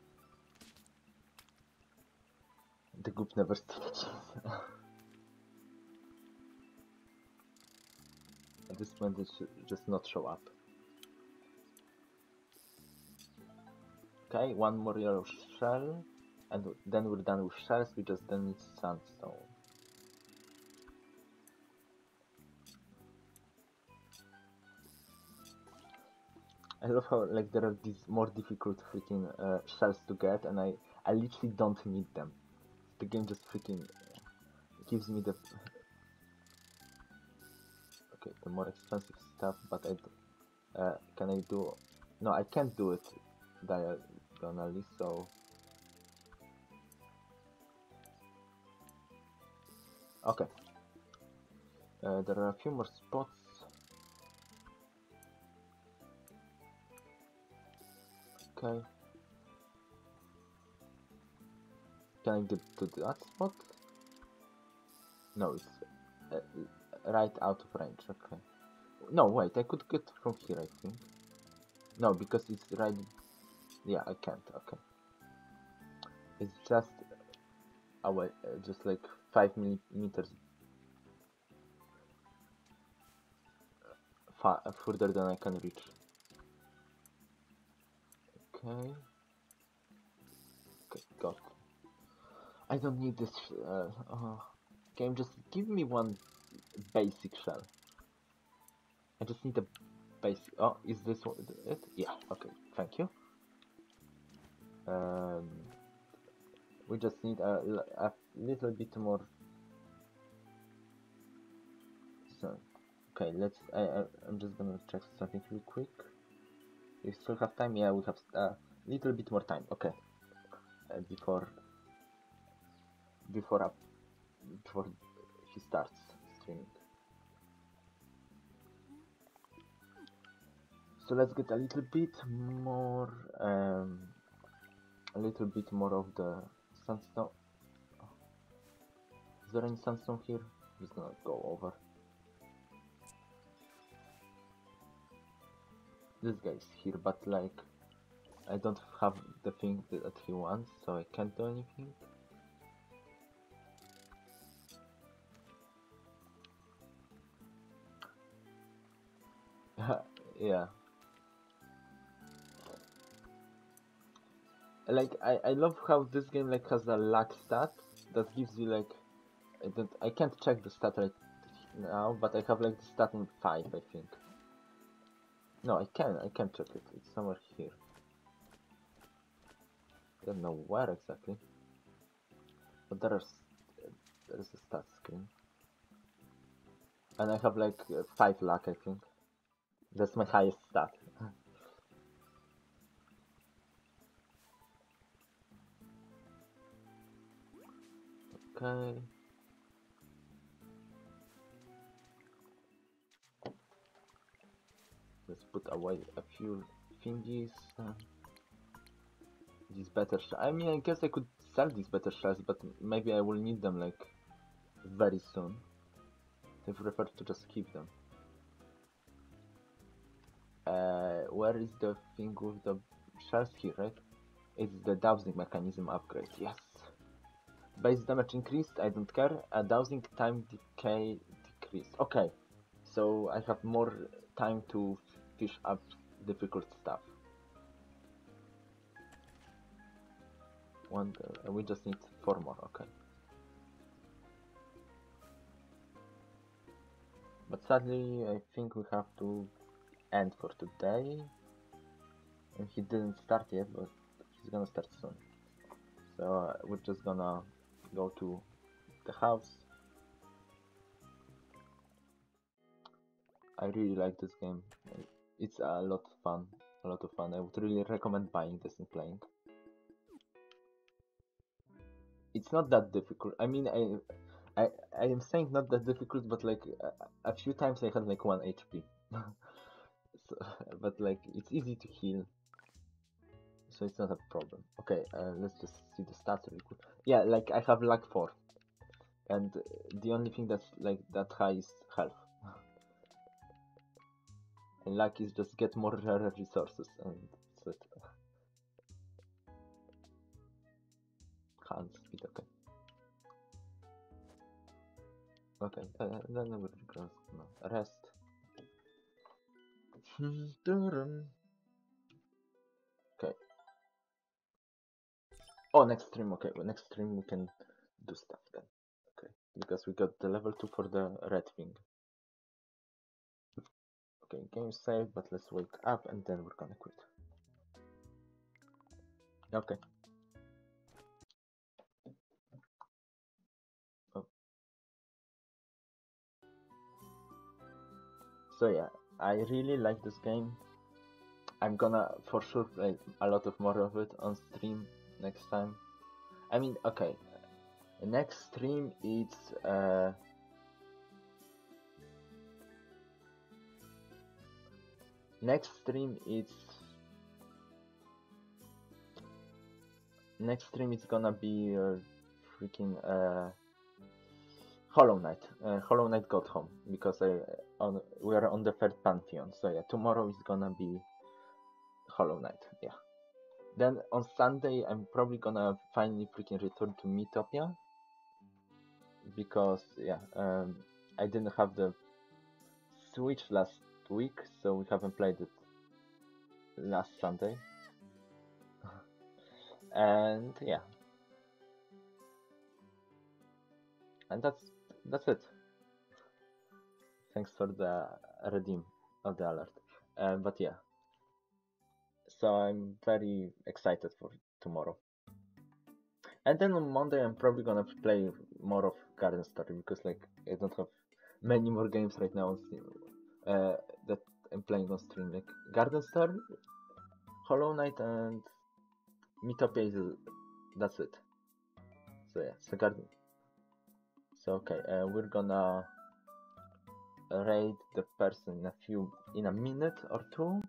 The goop never stitches. At this point, it should just not show up. Okay, one more yellow shell, and then we're done with shells. We just then need sandstone. I love how like there are these more difficult freaking uh, shells to get, and I I literally don't need them. The game just freaking gives me the okay the more expensive stuff, but I uh, can I do? No, I can't do it diagonally, so okay. Uh, there are a few more spots. Okay. Can I get to that spot? No, it's uh, right out of range. Okay. No, wait, I could get from here, I think. No, because it's right... Yeah, I can't, okay. It's just... Oh, wait, uh, just like five millimeters far further than I can reach. Okay. Okay, got it. I don't need this... Uh, uh, game, just give me one basic shell. I just need a basic... Oh, is this one it? Yeah, okay, thank you. Um... We just need a, a little bit more. So, okay, let's. I, I I'm just gonna check something real quick. We still have time. Yeah, we have a little bit more time. Okay, uh, before before up before he starts streaming. So let's get a little bit more, um, a little bit more of the sandstone. Is there any sandstone here? I'm just gonna go over. This guy's here, but like I don't have the thing that he wants, so I can't do anything. Yeah. Like I, I love how this game like has a luck stat that gives you like I don't I can't check the stat right now, but I have like the stat on five, I think. No, I can I can check it. It's somewhere here. I don't know where exactly, but there is there is a stat screen, and I have like uh, five luck, I think. That's my highest stat. Okay. Let's put away a few thingies. Uh, these better sh I mean, I guess I could sell these better shells, but maybe I will need them like very soon. I prefer to just keep them. Uh, where is the thing with the shells here, right? It's the dowsing mechanism upgrade, yes. Base damage increased, I don't care. Uh, dowsing time decay decreased. Okay, so I have more time to fish up difficult stuff. One, uh, we just need four more, okay. But sadly, I think we have to end for today. And he didn't start yet, but He's gonna start soon. So uh, we're just gonna go to the house. I really like this game. It's a lot of fun. A lot of fun. I would really recommend buying this and playing. It's not that difficult. I mean, I, I, I am saying not that difficult, but like a, a few times I had like one H P. So, but like it's easy to heal, so it's not a problem. Okay, uh, let's just see the stats really quick. Yeah, like I have luck four, and the only thing that's like that high is health. And luck is just get more rare resources, and that's it. Hand speed, okay. Okay, uh, then we're gonna no, rest. Okay. Oh, next stream, okay. Well, next stream we can do stuff then. Okay, because we got the level two for the red thing. Okay, game save, but let's wake up and then we're gonna quit. Okay. Oh. So yeah, I really like this game. I'm gonna for sure play a lot of more of it on stream next time. I mean, okay, next stream it's uh next stream it's next stream it's gonna be uh, freaking uh Hollow Knight. Uh, Hollow Knight got home because I on we are on the third Pantheon. So yeah, tomorrow is gonna be Hollow Knight. Yeah. Then on Sunday I'm probably gonna finally freaking return to Miitopia because yeah, um, I didn't have the Switch last week, so we haven't played it last Sunday. And yeah, and that's that's it. Thanks for the redeem of the alert. Uh, but yeah, so I'm very excited for tomorrow. And then on Monday I'm probably gonna play more of Garden Story because like I don't have many more games right now on Steam uh, that I'm playing on stream. Like Garden Story, Hollow Knight, and Miitopia is that's it. So yeah, so Garden. So okay, uh, we're gonna raid the person in a few in a minute or two.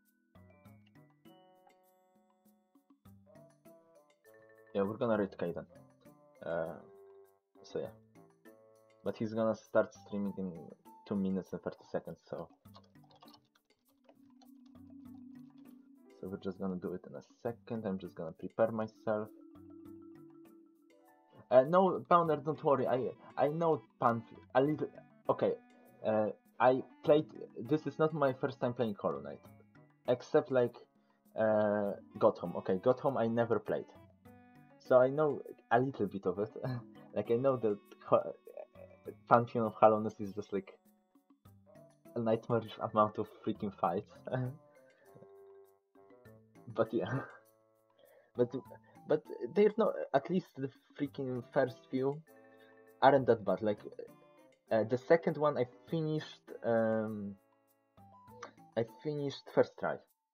Yeah, we're gonna raid Kaiden. Uh, so yeah, but he's gonna start streaming in two minutes and thirty seconds. So so we're just gonna do it in a second. I'm just gonna prepare myself. Uh, no, Pounder, don't worry. I I know Panth a little. Okay, uh, I played. This is not my first time playing Hollow Knight, except like uh, Got Home. Okay, Got Home I never played, so I know a little bit of it. Like I know that uh, Pantheon of Hallowness is just like a nightmarish amount of freaking fights. But yeah, but but they're not. At least the freaking first few aren't that bad. Like. Uh, the second one I finished. Um, I finished first try.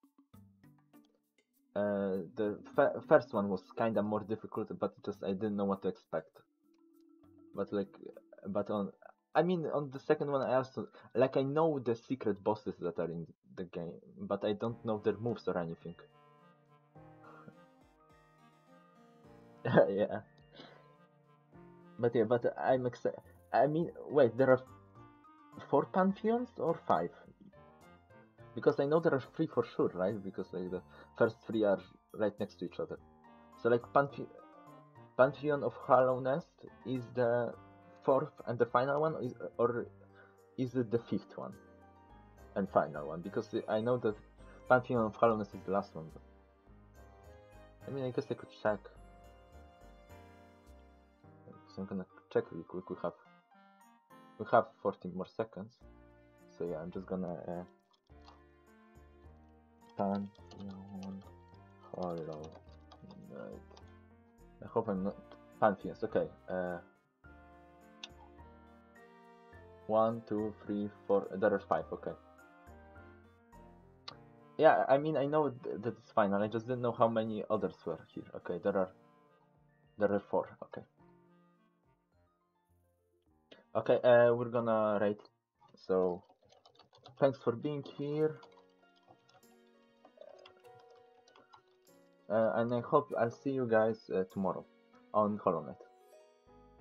Uh, the first one was kind of more difficult, but just I didn't know what to expect. But like, but on, I mean, on the second one I also like I know the secret bosses that are in the game, but I don't know their moves or anything. Yeah. But yeah, but I'm excited. I mean, wait, there are four Pantheons or five? Because I know there are three for sure, right? Because like the first three are right next to each other. So like Panthe Pantheon of Hallowness is the fourth and the final one, is, or is it the fifth one and final one? Because I know that Pantheon of Hallowness is the last one. But... I mean, I guess I could check. So I'm gonna check real quick. We have we have fourteen more seconds. So yeah, I'm just gonna uh, Pantheon Hollow I hope I'm not Pantheons. Okay. Uh, one, two, three, four. There are five. Okay. Yeah, I mean I know th that it's final. I just didn't know how many others were here. Okay, there are there are four. Okay. Okay. Uh, we're gonna rate. So thanks for being here. Uh, and I hope I'll see you guys uh, tomorrow on Hollow Knight.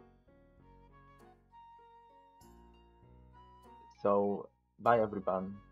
So, bye everyone.